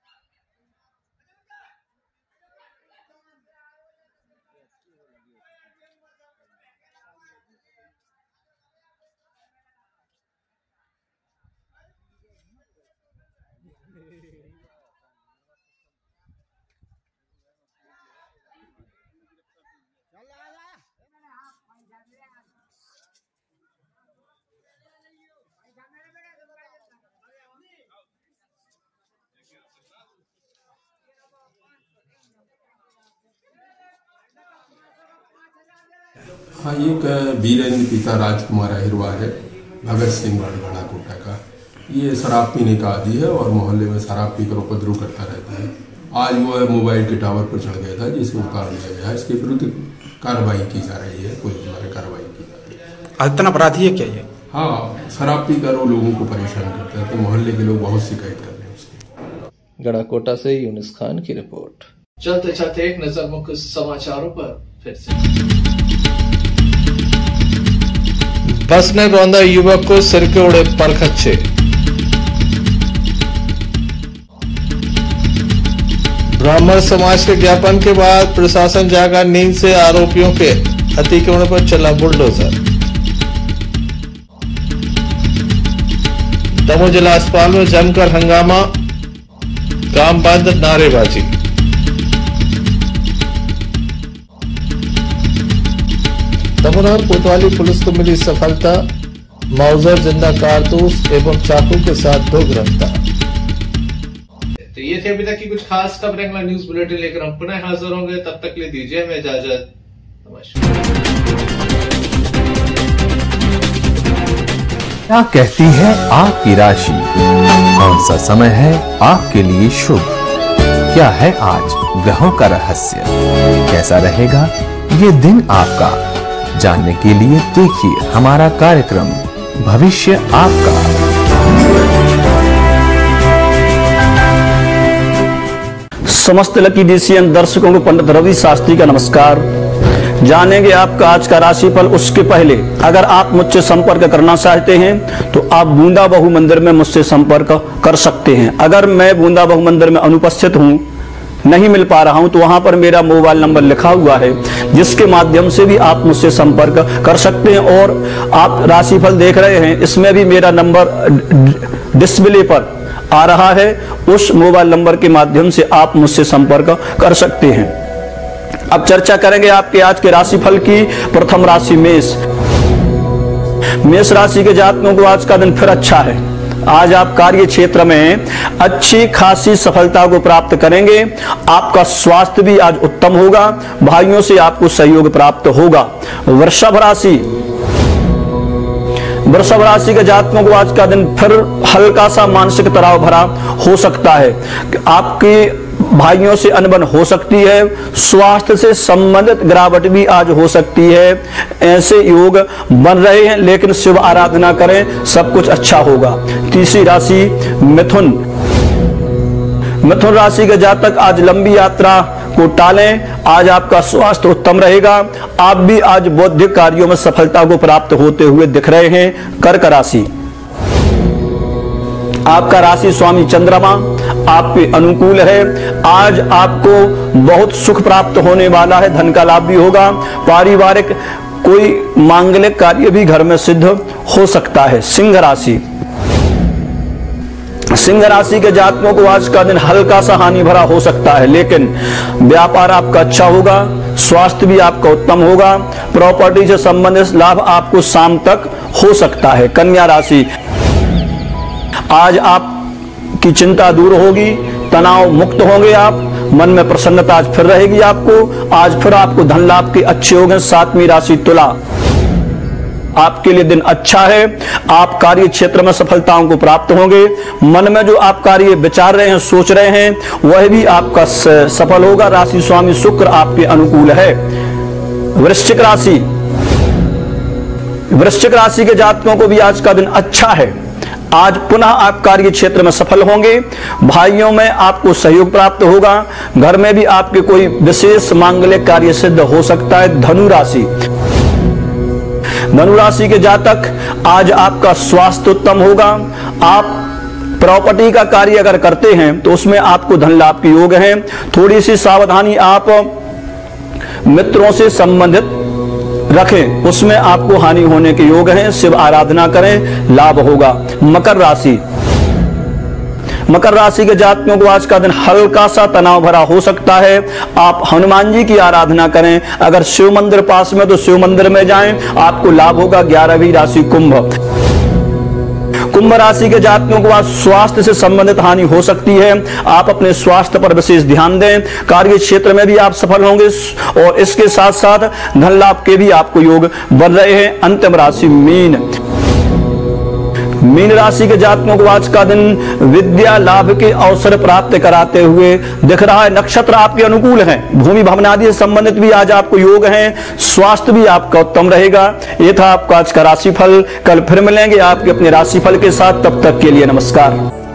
Speaker 12: हाँ, एक वीरेंद्र पिता राजकुमार अहिरवार है, भगत सिंह गढ़ा कोटा का। ये शराब पीने का आदी है और मोहल्ले में शराब पीकर उपद्रव करता रहता है। आज वो मोबाइल के टावर पर चढ़ गया था, जिसे उतार लिया गया है। इसके विरुद्ध कार्रवाई की जा रही है, पुलिस द्वारा कार्रवाई की जा रही है।
Speaker 13: आदतन अपराधी है क्या ये?
Speaker 12: हाँ, शराब पीकर वो लोगों को परेशान करता है, तो मोहल्ले के लोग बहुत शिकायत कर रहे हैं उसकी।
Speaker 1: गढ़ा कोटा से यूनिस खान की रिपोर्ट। चलते चलते एक नजर मुख्य समाचारों पर फिर से। बस ने रौंदा युवक को सिर के उड़े परखच्चे। ब्राह्मण समाज के ज्ञापन के बाद प्रशासन जागा नींद से, आरोपियों के अतिक्रमण पर चला बुलडोजर। दमोह जिला अस्पताल में जमकर हंगामा, काम बंद, नारेबाजी। दमोह कोतवाली पुलिस को मिली सफलता, माउजर, जिंदा कारतूस एवं चाकू के साथ 2 गिरफ्तार। तो ये थे अभी तक की कुछ खास खबरें। अगला न्यूज बुलेटिन लेकर हम पुनः हाजिर होंगे, तब तक के लिए दीजिए हमें इजाजत। नमस्कार।
Speaker 14: क्या कहती है आपकी राशि? कौन सा समय है आपके लिए शुभ? क्या है आज ग्रहों का रहस्य? कैसा रहेगा ये दिन आपका? जानने के लिए देखिए हमारा कार्यक्रम भविष्य आपका।
Speaker 25: समस्त लकी DCN दर्शकों को पंडित रवि शास्त्री का नमस्कार। जानेंगे आपका आज का राशिफल। उसके पहले अगर आप मुझसे संपर्क करना चाहते हैं तो आप बूंदा बहु मंदिर में मुझसे संपर्क कर सकते हैं। अगर मैं बूंदा बहु मंदिर में अनुपस्थित हूं, नहीं मिल पा रहा हूं, तो वहां पर मेरा मोबाइल नंबर लिखा हुआ है, जिसके माध्यम से भी आप मुझसे संपर्क कर सकते हैं। और आप राशिफल देख रहे हैं, इसमें भी मेरा नंबर डिस्प्ले पर आ रहा है। उस मोबाइल नंबर के माध्यम से आप मुझसे संपर्क कर सकते हैं। अब चर्चा करेंगे आपके आज के राशिफल की। प्रथम राशि मेष। मेष राशि के जातकों को आज का दिन फिर अच्छा है। आज आप कार्य क्षेत्र में अच्छी खासी सफलता को प्राप्त करेंगे। आपका स्वास्थ्य भी आज उत्तम होगा। भाइयों से आपको सहयोग प्राप्त होगा। वृषभ राशि। वृषभ राशि के जातकों को आज का दिन फिर हल्का सा मानसिक तनाव भरा हो सकता है। आपके भाइयों से अनबन हो सकती है। स्वास्थ्य से संबंधित गिरावट भी आज हो सकती है। ऐसे योग बन रहे हैं, लेकिन शिव आराधना करें, सब कुछ अच्छा होगा। तीसरी राशि मिथुन। मिथुन राशि के जातक आज लंबी यात्रा को टालें। आज आपका स्वास्थ्य उत्तम रहेगा। आप भी आज बौद्धिक कार्यों में सफलता को प्राप्त होते हुए दिख रहे हैं। कर्क राशि। आपका राशि स्वामी चंद्रमा आप पे अनुकूल है। आज आपको बहुत सुख प्राप्त होने वाला है। धन का लाभ भी होगा। पारिवारिक कोई मांगलिक कार्य भी घर में सिद्ध हो सकता है। सिंह राशि। सिंह राशि के जातकों को आज का दिन हल्का सा हानि भरा हो सकता है, लेकिन व्यापार आपका अच्छा होगा। स्वास्थ्य भी आपका उत्तम होगा। प्रॉपर्टी से संबंधित लाभ आपको शाम तक हो सकता है। कन्या राशि। आज आपकी चिंता दूर होगी, तनाव मुक्त होंगे आप। मन में प्रसन्नता आज फिर रहेगी आपको। आज फिर आपको धन लाभ के अच्छे होंगे। सातवीं राशि तुला। आपके लिए दिन अच्छा है। आप कार्य क्षेत्र में सफलताओं को प्राप्त होंगे। मन में जो आप कार्य विचार रहे हैं, सोच रहे हैं, वह भी आपका सफल होगा। राशि स्वामी शुक्र आपके अनुकूल है। वृश्चिक राशि। वृश्चिक राशि के जातकों को भी आज का दिन अच्छा है। आज पुनः आप कार्य क्षेत्र में सफल होंगे। भाइयों में आपको सहयोग प्राप्त होगा। घर में भी आपके कोई विशेष मांगलिक कार्य सिद्ध हो सकता है। धनु राशि। धनु राशि के जातक आज आपका स्वास्थ्य उत्तम होगा। आप प्रॉपर्टी का कार्य अगर करते हैं तो उसमें आपको धन लाभ के योग हैं। थोड़ी सी सावधानी आप मित्रों से संबंधित रखें, उसमें आपको हानि होने के योग हैं। शिव आराधना करें, लाभ होगा। मकर राशि। मकर राशि के जातकों को आज का दिन हल्का सा तनाव भरा हो सकता है। आप हनुमान जी की आराधना करें। अगर शिव मंदिर पास में तो शिव मंदिर में जाएं, आपको लाभ होगा। 11वीं राशि कुंभ।
Speaker 13: कुंभ राशि के जातकों को आज स्वास्थ्य से संबंधित हानि हो सकती है। आप अपने स्वास्थ्य पर विशेष ध्यान दें। कार्य क्षेत्र में भी आप सफल होंगे और इसके साथ साथ धन लाभ के भी आपको योग बन रहे हैं। अंतिम राशि मीन राशि के जातकों को आज का दिन विद्या लाभ के अवसर प्राप्त कराते हुए दिख रहा है। नक्षत्र आपके अनुकूल हैं। भूमि भवन आदि से संबंधित भी आज आपको योग है। स्वास्थ्य भी आपका उत्तम रहेगा। ये था आपका आज का राशिफल। कल फिर मिलेंगे आपके अपने राशिफल के साथ। तब तक के लिए नमस्कार।